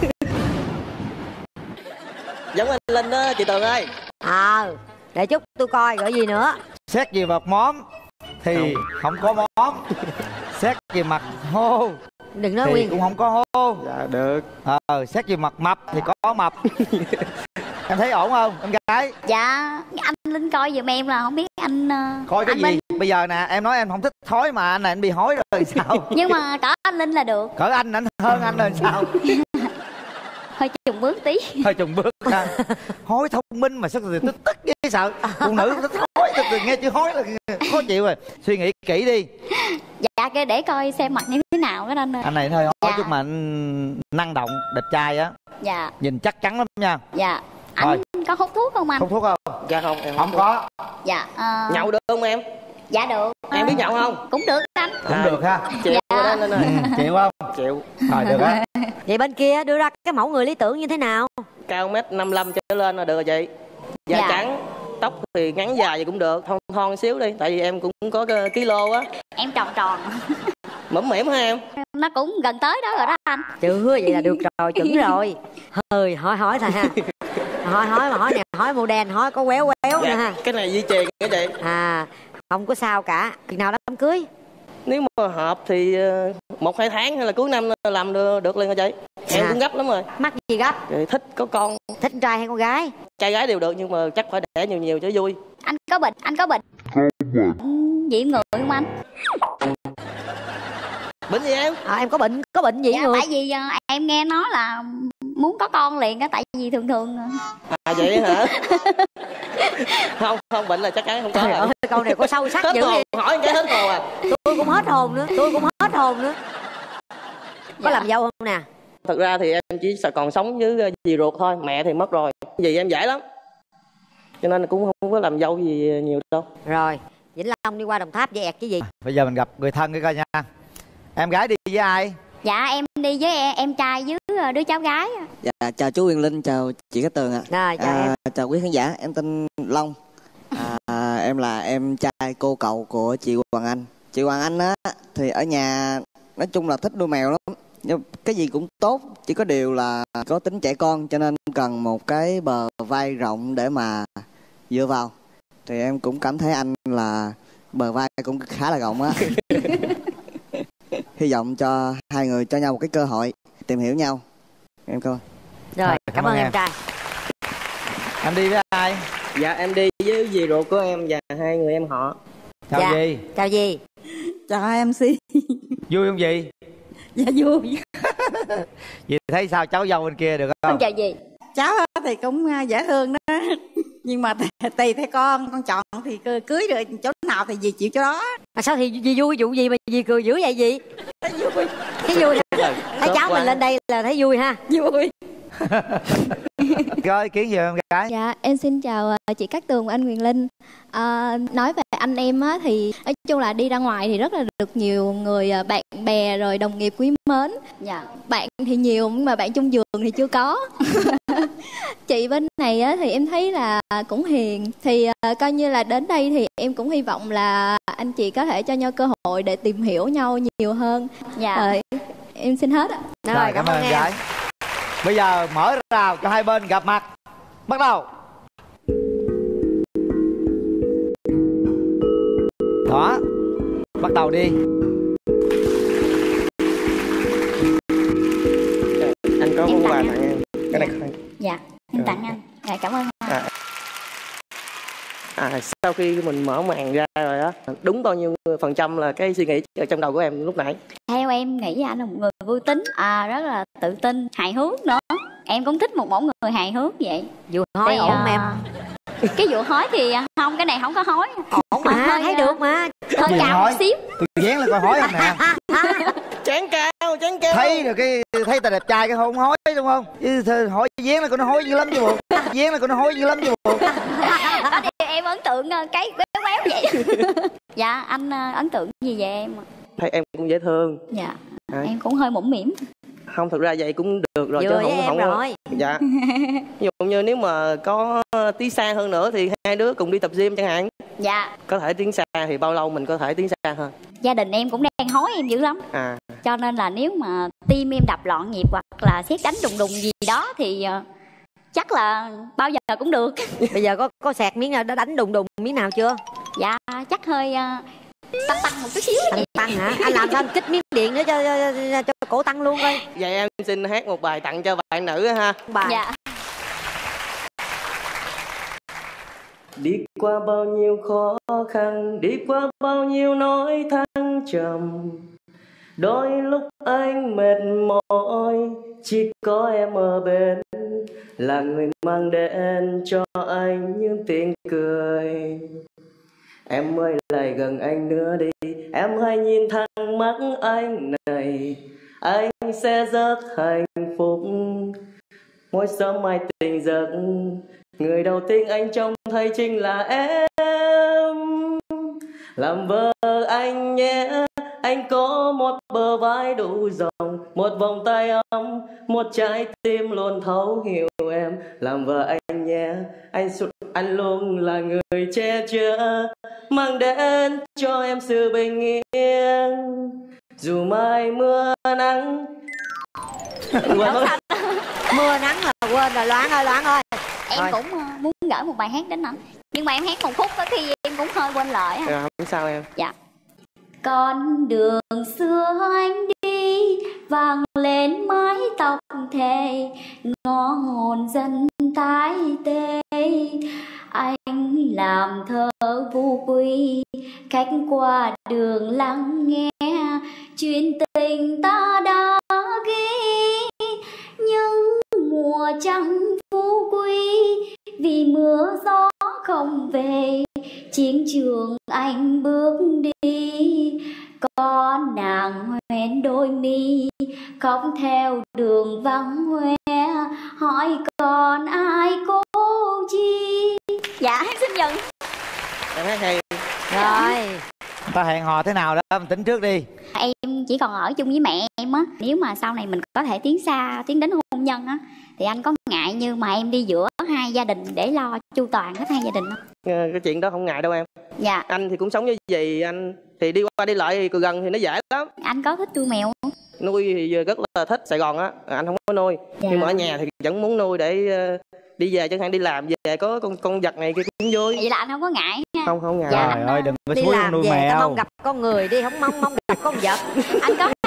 Giống anh Linh đó chị Tường ơi. À, để chút tôi coi gọi gì nữa. Xét về mặt móm thì không, không có móm. Xét về mặt hô đừng nói thì Nguyên cũng không có hô. Dạ được. Ờ, xét về mặt mập thì có mập. Em thấy ổn không em gái? Dạ anh Linh coi giùm em là không biết anh uh, coi cái anh gì Minh. Bây giờ nè em nói em không thích hói mà anh này anh bị hói rồi sao? Nhưng mà cỡ anh Linh là được. Cỡ anh anh hơn anh rồi sao? Hơi trùng bước tí. Hơi trùng bước ha. Hói thông minh mà sao tức tức ghê sợ. Phụ nữ thích hói, nghe chữ hói là khó chịu rồi. Suy nghĩ kỹ đi. Dạ cái để coi xem mặt như thế nào cái anh ơi. Anh này hơi hói dạ. chút mà anh năng động, đẹp trai á. Dạ. Nhìn chắc chắn lắm nha. Dạ. Anh rồi. Có hút thuốc không anh? Hút thuốc không? Dạ không, em không, không có. Dạ. Uh... Nhậu được không em? Dạ được. Em biết nhậu không? Cũng được anh. Cũng à, được ha. Chịu dạ. đó Linh ơi. Ừ, chịu không? Chịu. Rồi được á. Vậy bên kia đưa ra cái mẫu người lý tưởng như thế nào? Cao mét năm mươi lăm trở lên là được rồi chị. Da dạ. trắng, tóc thì ngắn dài gì cũng được, thon thon xíu đi, tại vì em cũng có kilo á. Em tròn tròn. Mẫm mỉm hả em? Nó cũng gần tới đó rồi đó anh. Chưa, vậy là được rồi, chuẩn rồi. Hơi hỏi hỏi thôi ha. Hỏi hỏi mà hỏi nè, hỏi màu đen, hỏi có quéo quéo dạ, nè ha. Cái này di truyền hả chị? À, không có sao cả. Chừng nào đám cưới? Nếu mà hợp thì một hai tháng hay là cuối năm làm được, được liền rồi chị. Em à. cũng gấp lắm rồi. Mắc gì gấp? Thì thích có con. Thích trai hay con gái? Trai gái đều được nhưng mà chắc phải đẻ nhiều nhiều cho vui. Anh có bệnh, anh có bệnh. Có bệnh. Dị người không anh? Bệnh gì em? À, em có bệnh, có bệnh gì dạ, người? Tại vì uh, em nghe nói là muốn có con liền á, tại vì thường thường. À vậy hả? Không, không bệnh là chắc chắn không có. Trời ơi, câu này có sâu sắc dữ vậy. Hỏi cái hết hồn à. Tôi cũng hết hồn nữa, tôi cũng hết hồn nữa. Có dạ. làm dâu không nè? Thật ra thì em chỉ còn sống với dì ruột thôi, mẹ thì mất rồi. Dì em dễ lắm, cho nên cũng không có làm dâu gì nhiều đâu. Rồi, Vĩnh Long đi qua Đồng Tháp với ẹt chứ gì. À, bây giờ mình gặp người thân cái coi nha. Em gái đi với ai? Dạ em đi với em, em trai với đứa cháu gái. Dạ chào chú Quyền Linh, chào chị Cát Tường ạ. À. Rồi, chào à, em. Chào quý khán giả, em tên Long. À, em là em trai cô cậu của chị Hoàng Anh. Chị Hoàng Anh á thì ở nhà nói chung là thích nuôi mèo lắm. Nhưng cái gì cũng tốt, chỉ có điều là có tính trẻ con cho nên cần một cái bờ vai rộng để mà dựa vào. Thì em cũng cảm thấy anh là bờ vai cũng khá là rộng á. Hy vọng cho hai người cho nhau một cái cơ hội tìm hiểu nhau. Em cảm ơn. Rồi, cảm, cảm ơn em, em trai. Em đi với ai? Dạ em đi với dì ruột của em và hai người em họ. Chào dạ. dì. Chào dì. Chào hai em xê. Vui không gì? Dạ vui. Vậy thấy sao cháu dâu bên kia được không? Không chào gì. Cháu thì cũng dễ thương đó. Nhưng mà tùy theo con, con chọn thì cưới được chỗ nào thì dì chịu chỗ đó. Mà sao thì dì vui vụ gì mà dì cười dữ vậy dì? Thấy vui. Thấy vui hả? Thấy cháu mình lên đây là thấy vui ha? Vui. Có ý kiến gì em gái? Dạ em xin chào chị Cát Tường và anh Quyền Linh. À, nói về anh em á, thì nói chung là đi ra ngoài thì rất là được nhiều người bạn bè rồi đồng nghiệp quý mến. Dạ. Bạn thì nhiều nhưng mà bạn chung giường thì chưa có. Chị bên này á, thì em thấy là cũng hiền. Thì uh, coi như là đến đây thì em cũng hy vọng là anh chị có thể cho nhau cơ hội để tìm hiểu nhau nhiều hơn. Dạ. Rồi, em xin hết ạ. Rồi, rồi cảm, cảm ơn em gái. Bây giờ mở rào cho hai bên gặp mặt. Bắt đầu. Đó. Bắt đầu đi. Anh có món quà tặng em. Cái này không? Dạ, em tặng anh. Dạ, cảm ơn anh. À. À, sau khi mình mở màn ra rồi á, đúng bao nhiêu phần trăm là cái suy nghĩ ở trong đầu của em lúc nãy? Theo em nghĩ anh là một người vui tính, à, rất là tự tin, hài hước nữa. Em cũng thích một mẫu người hài hước vậy. Vừa hói ổn không em? Cái vụ hói thì không, cái này không có hói. Ổn mà, hơi, thấy được mà. Hơi cao một xíu. Tôi dán lên coi hói không nè. Chán cao, chán cao. Thấy được cái thấy ta đẹp trai cái không hói đúng không? Chứ hỏi dán là coi nó hói dữ lắm chứ bộ. Dán là coi nó hói dữ lắm chứ bộ. Đó thì em ấn tượng cái quéo quéo vậy. Dạ, anh ấn tượng gì về em? Thấy em cũng dễ thương. Dạ. À. Em cũng hơi mũm mỉm. Không, thực ra vậy cũng được rồi. Vừa chứ không không rồi. Dạ. Ví dụ như nếu mà có tí xa hơn nữa thì hai đứa cùng đi tập gym chẳng hạn. Dạ. Có thể tiến xa thì bao lâu mình có thể tiến xa hơn? Gia đình em cũng đang hối em dữ lắm. À. Cho nên là nếu mà tim em đập loạn nhịp hoặc là sét đánh đùng đùng gì đó thì uh, chắc là bao giờ cũng được. Bây giờ có có sẹt miếng nào đã đánh đùng đùng miếng nào chưa? Dạ, chắc hơi uh, tăng tăng một chút xíu. Tăng, tăng hả? Anh làm sao anh kích miếng điện nữa cho, cho, cho, cho cổ tăng luôn coi. Vậy em xin hát một bài tặng cho bạn nữ ha. Bài. Dạ. Đi qua bao nhiêu khó khăn, đi qua bao nhiêu nỗi thăng trầm, đôi lúc anh mệt mỏi, chỉ có em ở bên là người mang đến cho anh những tiếng cười. Em ơi lại gần anh nữa đi, em hãy nhìn thẳng mắt anh này, anh sẽ rất hạnh phúc. Mỗi sớm mai tỉnh giấc, người đầu tiên anh trông thấy chính là em. Làm vợ anh nhé, anh có một bờ vai đủ rộng, một vòng tay ấm, một trái tim luôn thấu hiểu em. Làm vợ anh nhé, anh anh luôn là người che chở, mang đến cho em sự bình yên. Dù mai mưa nắng. Mưa nắng là quên rồi, Loan ơi, Loan ơi. Em rồi. Cũng uh, muốn gửi một bài hát đến anh, nhưng mà em hát một khúc có khi em cũng hơi quên lời. À, không sao em. Dạ. Con đường xưa anh đi vang lên mái tóc thề, ngõ hồn dân tái tê. Anh làm thơ vô quy, khách qua đường lắng nghe chuyện tình ta đã ghi. Nhưng mùa trăng phú quý vì mưa gió không về, chiến trường anh bước đi. Có nàng hoen đôi mi khóc theo đường vắng hoe, hỏi còn ai cố chi. Dạ em xin nhận. Em hát hay. Rồi ta hẹn hò thế nào đó mình tính trước đi. Em chỉ còn ở chung với mẹ em á. Nếu mà sau này mình có thể tiến xa, tiến đến hôn nhân á, thì anh có ngại như mà em đi giữa hai gia đình để lo chu toàn hết hai gia đình không? Cái chuyện đó không ngại đâu em. Dạ. Anh thì cũng sống với dì anh, thì đi qua đi lại thì gần thì nó dễ lắm. Anh có thích nuôi mèo không? Nuôi thì rất là thích. Sài Gòn á anh không có nuôi. Dạ. Nhưng mà ở nhà thì vẫn muốn nuôi để đi về chẳng hạn, đi làm về có con con vật này kia cũng vui. Vậy là anh không có ngại ha? Không không ngại. Dạ. Trời ơi đừng có đi suối làm nuôi về mèo. mong gặp con người đi, không mong mong gặp con vật. Anh có hay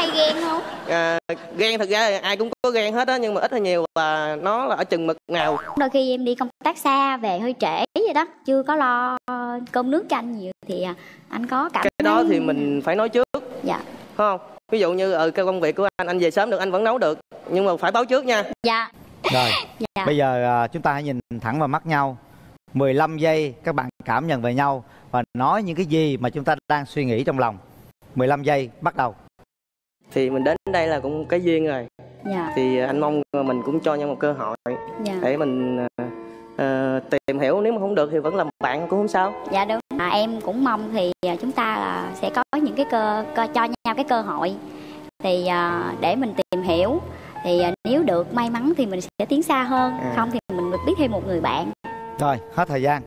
hay ghen không? À, ghen thật ra ai cũng có ghen hết á, nhưng mà ít hay nhiều và nó là ở chừng mực nào. Đôi khi em đi công tác xa về hơi trễ vậy đó, chưa có lo cơm nước cho anh nhiều thì anh có cảm cái thấy... đó thì mình phải nói trước. Dạ. Không, ví dụ như ở cái công việc của anh anh về sớm được anh vẫn nấu được, nhưng mà phải báo trước nha. Dạ. Rồi, dạ. Bây giờ uh, chúng ta hãy nhìn thẳng vào mắt nhau. mười lăm giây các bạn cảm nhận về nhau và nói những cái gì mà chúng ta đang suy nghĩ trong lòng. mười lăm giây bắt đầu. Thì mình đến đây là cũng cái duyên rồi. Dạ. Thì anh mong mình cũng cho nhau một cơ hội dạ. để mình uh, uh, tìm hiểu, nếu mà không được thì vẫn làm bạn cũng không sao. Dạ đúng. À, em cũng mong thì chúng ta là sẽ có những cái cơ, cơ cho nhau cái cơ hội thì uh, để mình tìm hiểu. Thì uh, nếu được may mắn thì mình sẽ tiến xa hơn, à. không thì mình được biết thêm một người bạn. Rồi, hết thời gian.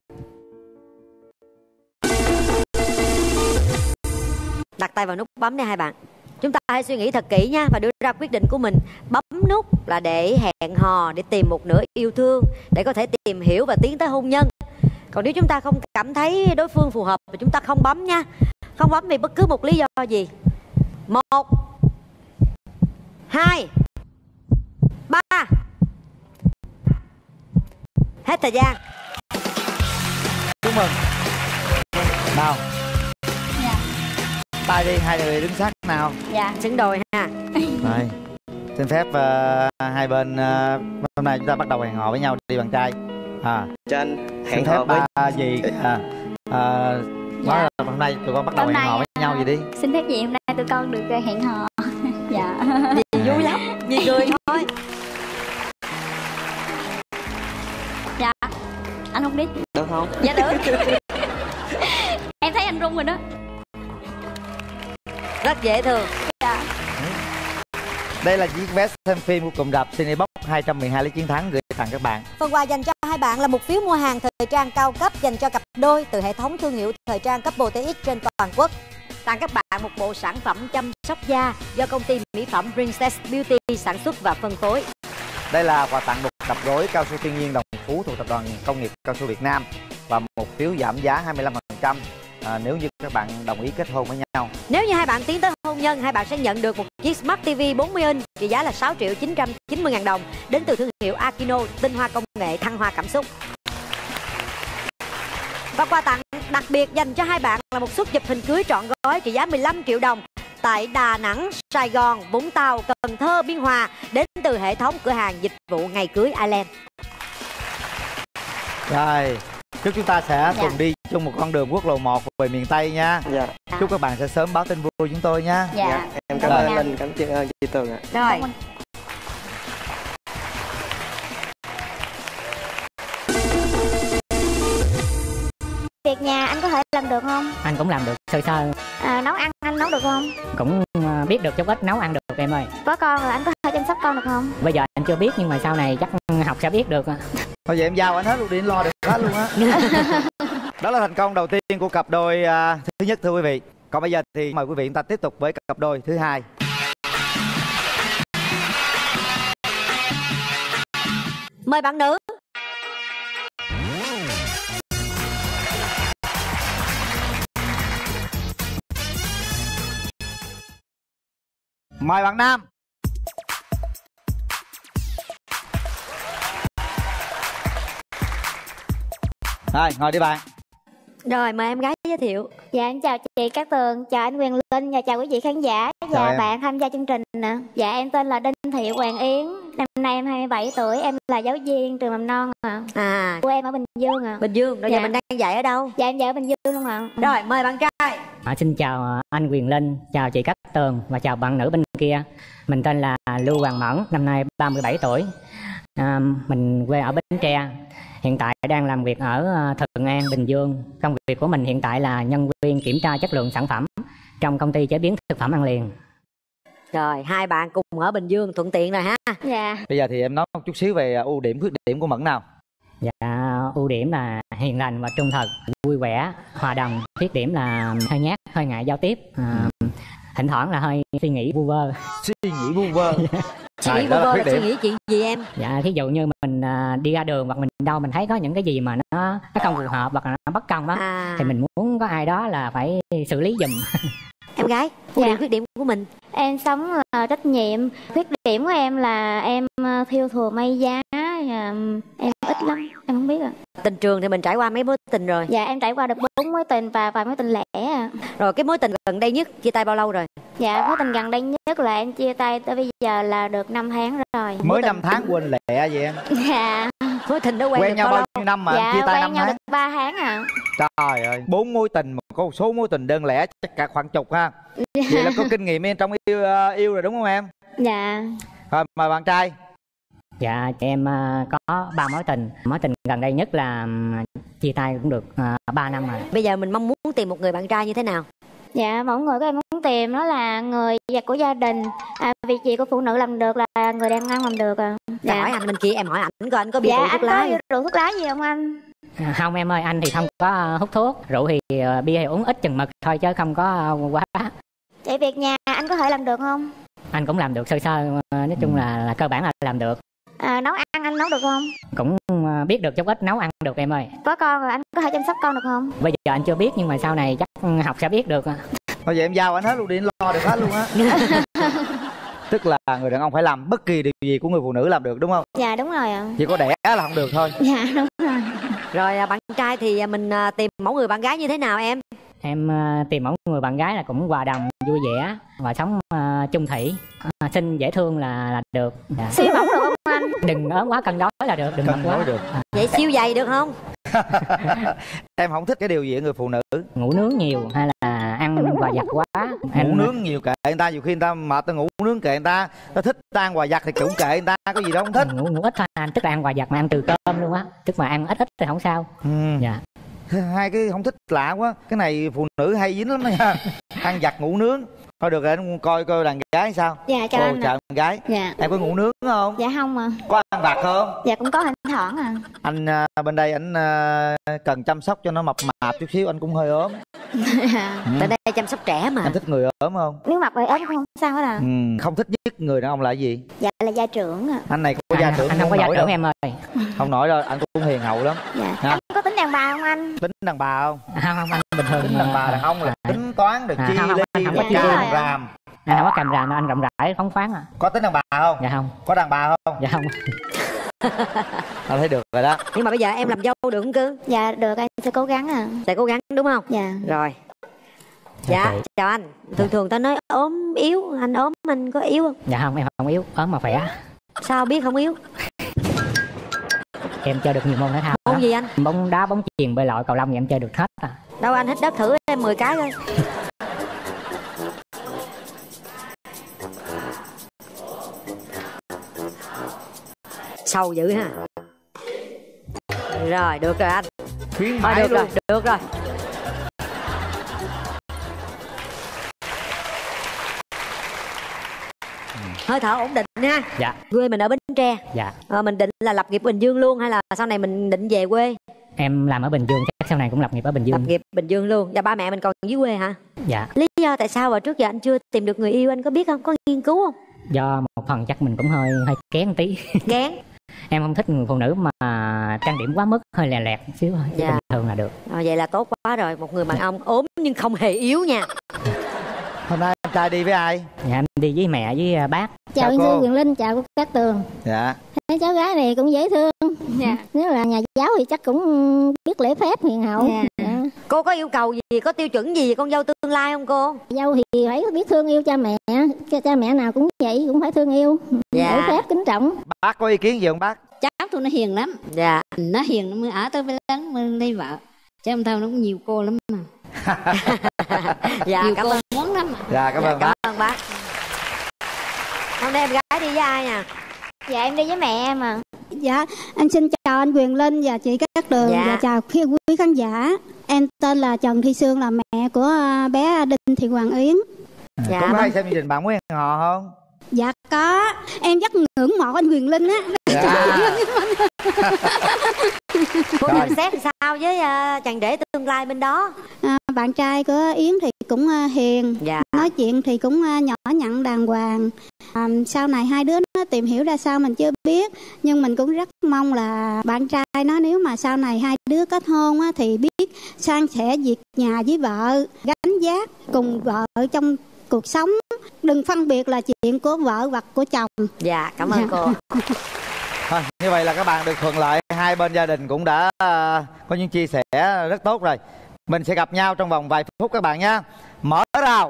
Đặt tay vào nút bấm nha hai bạn. Chúng ta hãy suy nghĩ thật kỹ nha và đưa ra quyết định của mình. Bấm nút là để hẹn hò, để tìm một nửa yêu thương, để có thể tìm hiểu và tiến tới hôn nhân. Còn nếu chúng ta không cảm thấy đối phương phù hợp thì chúng ta không bấm nha. Không bấm vì bất cứ một lý do gì. Một, hai, ba. Hết thời gian. Chúc mừng. Nào. Dạ. Tay đi, hai người đứng sát nào. Dạ. Xứng đôi ha. Rồi. Xin phép uh, hai bên uh, hôm nay chúng ta bắt đầu hẹn hò với nhau đi bạn trai. À. Cho anh Xin hẹn phép hò với ba gì à, à, nói là hôm nay tụi con bắt đầu Hôm hẹn nay, hò với nhau gì đi. Xin phép gì hôm nay tụi con được hẹn hò. Dạ. Dì vui lắm, dì cười thôi. Dạ. Anh không biết. Được không? Dạ được. Em thấy anh run rồi đó. Rất dễ thương. Dạ. Đây là chiếc vé xem phim của cụm rạp Cinebox hai trăm mười hai lấy chiến thắng gửi tặng các bạn. Phần quà dành cho hai bạn là một phiếu mua hàng thời trang cao cấp dành cho cặp đôi từ hệ thống thương hiệu thời trang Couple tê ích trên toàn quốc. Tặng các bạn một bộ sản phẩm chăm sóc da do công ty mỹ phẩm Princess Beauty sản xuất và phân phối. Đây là quà tặng một cặp gối cao su thiên nhiên Đồng Phú thuộc tập đoàn Công nghiệp Cao su Việt Nam và một phiếu giảm giá hai mươi lăm phần trăm à, nếu như các bạn đồng ý kết hôn với nhau. Nếu như hai bạn tiến tới hôn nhân, hai bạn sẽ nhận được một chiếc Smart ti vi bốn mươi inch trị giá là sáu triệu chín trăm chín mươi ngàn đồng đến từ thương hiệu Akino, tinh hoa công nghệ thăng hoa cảm xúc. Và quà tặng đặc biệt dành cho hai bạn là một suất chụp hình cưới trọn gói trị giá mười lăm triệu đồng tại Đà Nẵng, Sài Gòn, Vũng Tàu, Cần Thơ, Biên Hòa đến từ hệ thống cửa hàng dịch vụ ngày cưới Island. Rồi, chúc chúng ta sẽ Dạ. cùng đi chung một con đường quốc lộ một về miền Tây nha. Dạ. Chúc các bạn sẽ sớm báo tin vui chúng tôi nha. Dạ. Dạ. Em cảm Rồi. ơn Linh, cảm ơn chị Tường ạ. Rồi. Việc nhà anh có thể làm được không? Anh cũng làm được sơ sơ, À, nấu ăn anh nấu được không? cũng ờ, biết được chút ít, nấu ăn được em ơi. Có con rồi anh có thể chăm sóc con được không? Bây giờ anh chưa biết nhưng mà sau này chắc học sẽ biết được. Thôi vậy em giao anh hết luôn đi, anh lo được hết luôn á. Đó là thành công đầu tiên của cặp đôi à, thứ nhất thưa quý vị. Còn bây giờ thì mời quý vị chúng ta tiếp tục với cặp đôi thứ hai. Mời bạn nữ. Mời bạn nam. Rồi, ngồi đi bạn. Rồi, mời em gái giới thiệu. Dạ em chào chị Cát Tường, chào anh Quyền Linh và chào quý vị khán giả và Chào em. bạn tham gia chương trình nè. Dạ em tên là Đinh Thị Hoàng Yến, năm nay em hai mươi bảy tuổi, em là giáo viên trường mầm non ạ. À, Của em ở Bình Dương ạ. Bình Dương, rồi Dạ. giờ mình đang dạy ở đâu? Dạ em dạy ở Bình Dương luôn ạ. Rồi, mời bạn trai. À, xin chào anh Quyền Linh, chào chị Cát Tường và chào bạn nữ bên kia. Mình tên là Lưu Hoàng Mẫn, năm nay ba mươi bảy tuổi. À, mình quê ở Bến Tre. Hiện tại đang làm việc ở Thuận An, Bình Dương. Công việc của mình hiện tại là nhân viên kiểm tra chất lượng sản phẩm trong công ty chế biến thực phẩm ăn liền. Rồi, hai bạn cùng ở Bình Dương, thuận tiện rồi ha. Dạ. Bây giờ thì em nói một chút xíu về ưu điểm khuyết điểm của Mẫn nào. Dạ, ưu điểm là hiền lành và trung thật, vui vẻ, hòa đồng. Khuyết điểm là hơi nhát, hơi ngại giao tiếp. À, thỉnh thoảng là hơi suy nghĩ vu vơ. Suy nghĩ vu vơ. Suy nghĩ vu vơ là suy nghĩ chuyện gì em? Dạ, thí dụ như mình à, đi ra đường hoặc mình đâu mình thấy có những cái gì mà nó nó không phù hợp hoặc là nó bất công đó, À. thì mình muốn có ai đó là phải xử lý giùm. Em em gái. Ưu Dạ. điểm khuyết điểm của mình. Em sống là trách nhiệm. Khuyết điểm của em là em ờ, thiêu thùa may giá. Và em ít lắm, em không biết à. Tình trường thì mình trải qua mấy mối tình rồi. Dạ em trải qua được bốn mối tình và vài mối tình lẻ à. Rồi cái mối tình gần đây nhất chia tay bao lâu rồi? Dạ mối tình gần đây nhất là em chia tay tới bây giờ là được năm tháng rồi. Mới năm tháng quên lẹ vậy em. Dạ. Mối tình đó quen, Quen được nhau bao bao lâu? nhiêu năm mà Dạ em chia tay quen năm nhau tháng? được ba tháng à. Trời ơi, bốn mối tình mà có một số mối tình đơn lẻ chắc cả khoảng chục ha. Vậy là có kinh nghiệm em trong yêu yêu rồi đúng không em? Dạ. Rồi mời bạn trai. Dạ em uh, có ba mối tình. Mối tình gần đây nhất là um, chia tay cũng được uh, ba năm rồi. Bây giờ mình mong muốn tìm một người bạn trai như thế nào? Dạ mẫu người của em muốn tìm đó là người giặt của gia đình. À, việc gì của phụ nữ làm được là người đàn ông làm được à. Dạ. Hỏi anh bên kia, em hỏi ảnh coi anh có bia Dạ rượu anh thuốc lá. có rượu thuốc lá gì không anh? À, không em ơi, anh thì không có uh, hút thuốc. Rượu thì uh, bia thì uống ít chừng mực thôi chứ không có uh, quá. Vậy việc nhà anh có thể làm được không? Anh cũng làm được sơ sơ, uh, nói chung là, là cơ bản là làm được. À, nấu ăn anh nấu được không? Cũng uh, biết được chút ít, nấu ăn được em ơi. Có con rồi anh có thể chăm sóc con được không? Bây giờ anh chưa biết nhưng mà sau này chắc học sẽ biết được. Thôi vậy em giao anh hết luôn đi, anh lo được hết luôn á. Tức là người đàn ông phải làm bất kỳ điều gì của người phụ nữ làm được đúng không? Dạ đúng rồi ạ. Chỉ có đẻ là không được thôi. Dạ đúng rồi. Rồi bạn trai thì mình tìm mẫu người bạn gái như thế nào em? Em uh, tìm mẫu người bạn gái là cũng hòa đồng, vui vẻ và sống uh, chung thủy, uh, xinh dễ thương là là được. Dạ. Siêu mẫu được không anh? Đừng ốm quá cân đối là được, đừng Cân mập quá. đối được. À. Vậy siêu dày được không? Em không thích cái điều gì ở người phụ nữ? Ngủ nướng nhiều hay là ăn quà vặt quá? Ngủ Anh... nướng nhiều kệ người ta, nhiều khi người ta mệt ta ngủ nướng kệ người ta. Ta thích ta ăn quà vặt thì cũng kệ người ta, có gì đâu không thích. Ngủ, ngủ ít thôi anh, tức là ăn quà vặt mà ăn từ cơm luôn á, tức mà ăn ít ít thì không sao. Ừ. Dạ. Hai cái không thích lạ quá. Cái này phụ nữ hay dính lắm đó nha. Ăn vặt ngủ nướng. Thôi được rồi, anh coi coi đàn gái sao. Dạ chào Ồ, anh. chào đàn gái. Dạ. Em có ngủ nướng không? Dạ không à. Có ăn vặt không? Dạ cũng có thỉnh thoảng à. Anh uh, bên đây anh uh, cần chăm sóc cho nó mập mạp chút xíu, anh cũng hơi ốm. Ừ. Tại đây chăm sóc trẻ mà. Anh thích người ốm không? Nếu mập rồi ốm không sao hết à. Ừ. Không thích nhất người đàn ông là cái gì? Dạ là gia trưởng à. Anh này có gia trưởng anh không có gia trưởng đâu. em ơi. Không nổi đâu, anh cũng hiền hậu lắm. Dạ. Ha? Anh có tính đàn bà không anh? Tính đàn bà không? Không không anh bình thường. Tính đàn bà đàn ông là à. Tính toán được à, chi không, không, ly anh không được có chi càm ràm. Anh không có càm ràm, anh rộng rãi phóng khoáng à. Có tính đàn bà không? Dạ không. Có đàn bà không? Dạ không. Anh thấy được rồi đó. Nhưng mà bây giờ em làm dâu được không cưng? Dạ được, anh sẽ cố gắng à. Sẽ cố gắng đúng không? Dạ. Rồi. Dạ, okay. Chào anh. Thường thường ta nói ốm yếu, anh ốm anh có yếu không? Dạ không, em không yếu, ốm mà khỏe. Sao biết không yếu? Em chơi được nhiều môn thể thao. Môn gì anh? Bóng đá, bóng chuyền, bơi lội, cầu lông thì em chơi được hết à. Đâu anh hít đất thử em mười cái thôi. Sâu dữ ha. Rồi, được rồi anh. Khuyến Thôi, mãi được luôn. rồi, được rồi. Hơi thở ổn định ha. Dạ. Quê mình ở Bến Tre. Dạ. Ờ, mình định là lập nghiệp Bình Dương luôn hay là sau này mình định về quê? Em làm ở Bình Dương, chắc sau này cũng lập nghiệp ở Bình Dương. Lập nghiệp Bình Dương luôn. Và ba mẹ mình còn dưới quê hả? Dạ. Lý do tại sao mà trước giờ anh chưa tìm được người yêu anh có biết không? Có nghiên cứu không? Do một phần chắc mình cũng hơi hơi kén tí. Kén. Em không thích người phụ nữ mà trang điểm quá mức, hơi lè lẹt xíu thôi. Dạ. Bình thường là được. Ờ, vậy là tốt quá rồi. Một người đàn ông ốm nhưng không hề yếu nha. Hôm nay anh trai đi với ai? Dạ em đi với mẹ với bác. Chào Yên Sư Quyền Linh, chào cô Cát Tường. Dạ. Thấy cháu gái này cũng dễ thương. Dạ. Nếu là nhà giáo thì chắc cũng biết lễ phép hiền hậu. Dạ. Dạ. Cô có yêu cầu gì, có tiêu chuẩn gì con dâu tương lai không cô? Dâu thì phải biết thương yêu cha mẹ. Cha mẹ nào cũng vậy, cũng phải thương yêu. Dạ. Lễ phép, kính trọng. Bác có ý kiến gì không bác? Cháu tôi nó hiền lắm. Dạ. Nó hiền nó mới ở tới với lớn mới lấy vợ. Chứ không thôi nó cũng nhiều cô lắm mà. Dạ, nhiều cảm cô ơn. muốn lắm mà. Dạ, cảm ơn dạ, bác. Cảm ơn bác. Hôm nay em gái đi với ai nè? Dạ em đi với mẹ em à. Dạ, em xin chào anh Quyền Linh và chị Cát Tường. Dạ. Và chào quý khán giả. Em tên là Trần Thị Sương, là mẹ của bé Đinh Thị Hoàng Yến. Dạ. Có hay xem chương trình Bạn Muốn Hẹn Hò không? Dạ có. Em rất ngưỡng mộ anh Quyền Linh á. Dạ. Cô nhận xét sao với uh, chàng rể tương lai bên đó? À, bạn trai của Yến thì cũng uh, hiền. Dạ. Nói chuyện thì cũng uh, nhỏ nhặn đàng hoàng. À, sau này hai đứa nó tìm hiểu ra sao mình chưa biết. Nhưng mình cũng rất mong là bạn trai nó nếu mà sau này hai đứa kết hôn á, thì biết san sẻ việc nhà với vợ, gánh giác cùng vợ trong cuộc sống, đừng phân biệt là chuyện của vợ hoặc của chồng. Dạ, cảm ơn cô. Thôi, như vậy là các bạn được thuận lợi, hai bên gia đình cũng đã uh, có những chia sẻ rất tốt rồi. Mình sẽ gặp nhau trong vòng vài phút các bạn nha. Mở rào.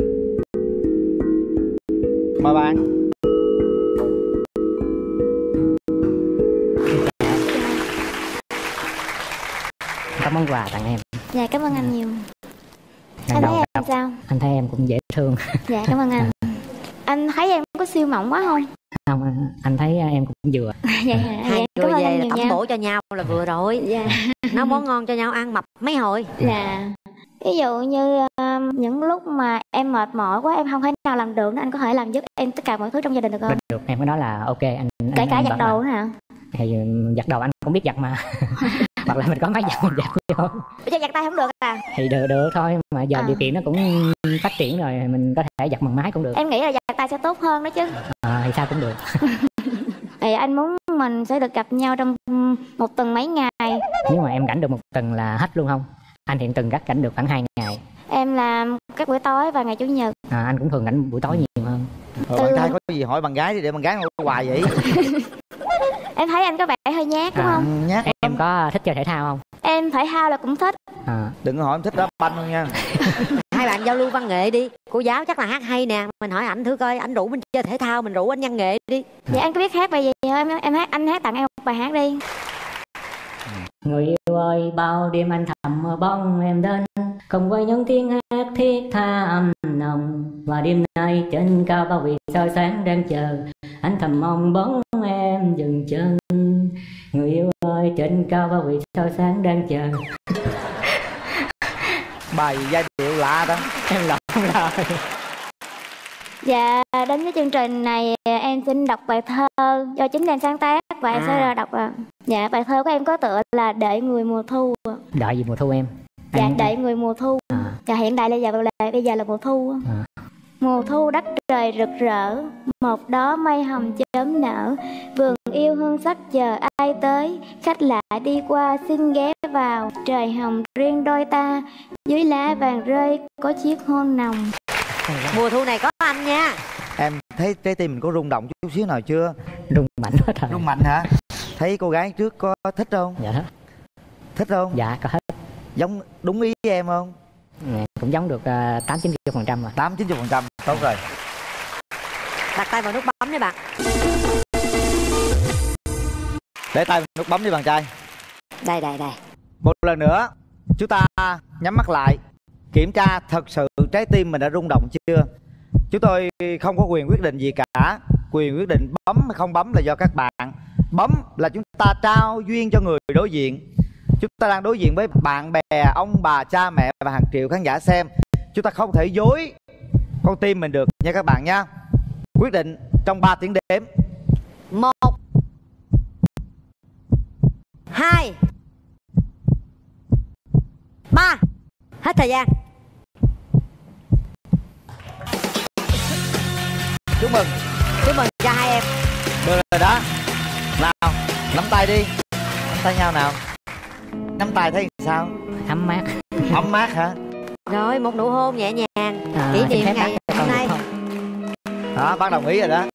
Mời bạn. Cảm ơn quà tặng em. Dạ, cảm ơn anh nhiều. Lần Anh đầu thấy em gặp, sao? anh thấy em cũng dễ thương. Dạ, cảm ơn anh. Anh thấy em có siêu mỏng quá không? Không, anh thấy em cũng vừa. Dạ, hai cảm người ơn về anh là nhiều tẩm nha. bổ cho nhau là vừa rồi. Dạ. Nấu món ngon cho nhau ăn mập mấy hồi. Dạ. Ví dụ như um, những lúc mà em mệt mỏi quá, em không thể nào làm được, anh có thể làm giúp em tất cả mọi thứ trong gia đình được không? Được, được. Em có nói là ok anh. Kể anh, cả anh giặt bận đồ mà. nữa hả? Thì giặt đồ anh cũng biết giặt mà. Hoặc là mình có máy giặt mình giặt vô. Chứ giặt tay không được à? Thì được được thôi, mà giờ À. điều kiện nó cũng phát triển rồi, mình có thể giặt bằng máy cũng được. Em nghĩ là giặt tay sẽ tốt hơn đó chứ. À, thì sao cũng được. Thì anh muốn mình sẽ được gặp nhau trong một tuần mấy ngày. Nếu mà em rảnh được một tuần là hết luôn không? Anh hiện từng gắt rảnh được khoảng hai ngày. Em làm các buổi tối và ngày chủ nhật. À, anh cũng thường rảnh buổi tối nhiều hơn. Rồi bạn trai có gì hỏi bạn gái đi, để bạn gái ngồi hoài vậy. Em thấy anh có vẻ hơi nhát đúng À, không? Nhát. Em có thích chơi thể thao không? Em thể thao là cũng thích. À. Đừng có hỏi em thích đá banh không nha. Hai bạn giao lưu văn nghệ đi. Cô giáo chắc là hát hay nè. Mình hỏi ảnh thử coi, ảnh rủ mình chơi thể thao, mình rủ anh văn nghệ đi. Dạ anh có biết hát bài gì không? Em, em hát anh hát tặng em một bài hát đi. Người yêu ơi, bao đêm anh thầm mơ bóng em đến, không với những tiếng hát thiết tha âm nồng. Và đêm nay trên cao bao vì sao sáng đang chờ, anh thầm mong bóng em dừng chân. Người yêu ơi, trên cao bao vì sao sáng đang chờ. Bài giai điệu lạ đó. Em lộn rồi. Dạ, đến với chương trình này em xin đọc bài thơ do chính em sáng tác và em À. sẽ đọc. Dạ, bài thơ của em có tựa là Đợi Người Mùa Thu. Đợi gì mùa thu em? Dạ, Anh- Đợi Người Mùa Thu. À. Dạ, hiện tại bây giờ là bây giờ là mùa thu. À. Mùa thu đất trời rực rỡ, một đóa mây hồng chớm nở, vườn yêu hương sắc chờ ai tới, khách lạ đi qua xin ghé vào, trời hồng riêng đôi ta, dưới lá vàng rơi có chiếc hôn nồng. Mùa thu này có anh nha. Em thấy trái tim mình có rung động chút xíu nào chưa? Rung mạnh hết rồi. Rung mạnh hả? Thấy cô gái trước có thích không? Dạ thích. Thích không? Dạ có hết. Giống đúng ý với em không? Dạ, cũng giống được uh, tám chín mươi phần trăm rồi. Tám chín mươi phần trăm. Tốt rồi. Đặt tay vào nút bấm đi bạn. Để tay vào nút bấm đi bạn trai. Đây đây đây. Một lần nữa, chúng ta nhắm mắt lại, kiểm tra thật sự trái tim mình đã rung động chưa. Chúng tôi không có quyền quyết định gì cả. Quyền quyết định bấm hay không bấm là do các bạn. Bấm là chúng ta trao duyên cho người đối diện. Chúng ta đang đối diện với bạn bè, ông bà, cha mẹ và hàng triệu khán giả xem. Chúng ta không thể dối con tim mình được nha các bạn nha. Quyết định trong ba tiếng đếm. Một, hai, ba. Hết thời gian. Chúc mừng. Chúc mừng cho hai em. Được rồi đó. Nào, nắm tay đi. Nắm tay nhau nào. Nắm tay thấy sao? Ấm mát. Ấm mát hả? Rồi, một nụ hôn nhẹ nhàng. À, Kỷ xin niệm phép ngày bác hôm con nay. được Đó, bác đồng ý rồi đó.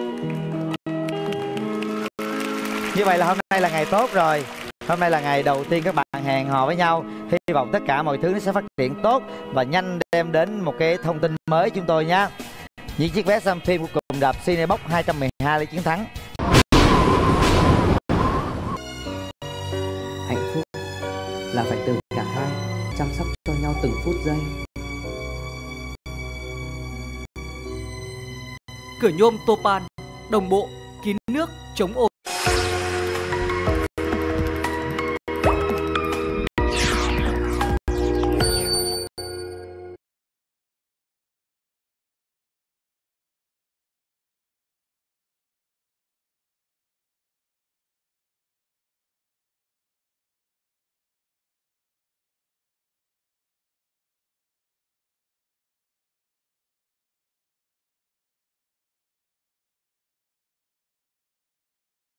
Như vậy là hôm nay là ngày tốt rồi. Hôm nay là ngày đầu tiên các bạn hẹn hò với nhau. Hy vọng tất cả mọi thứ nó sẽ phát triển tốt và nhanh đem đến một cái thông tin mới chúng tôi nhé. Những chiếc vé xem phim của cùng đạp Cinebox hai trăm mười hai lấy chiến thắng. Hạnh phúc là phải từ cả hai chăm sóc cho nhau từng phút giây. Cửa nhôm Topan, đồng bộ, kín nước, chống ồn.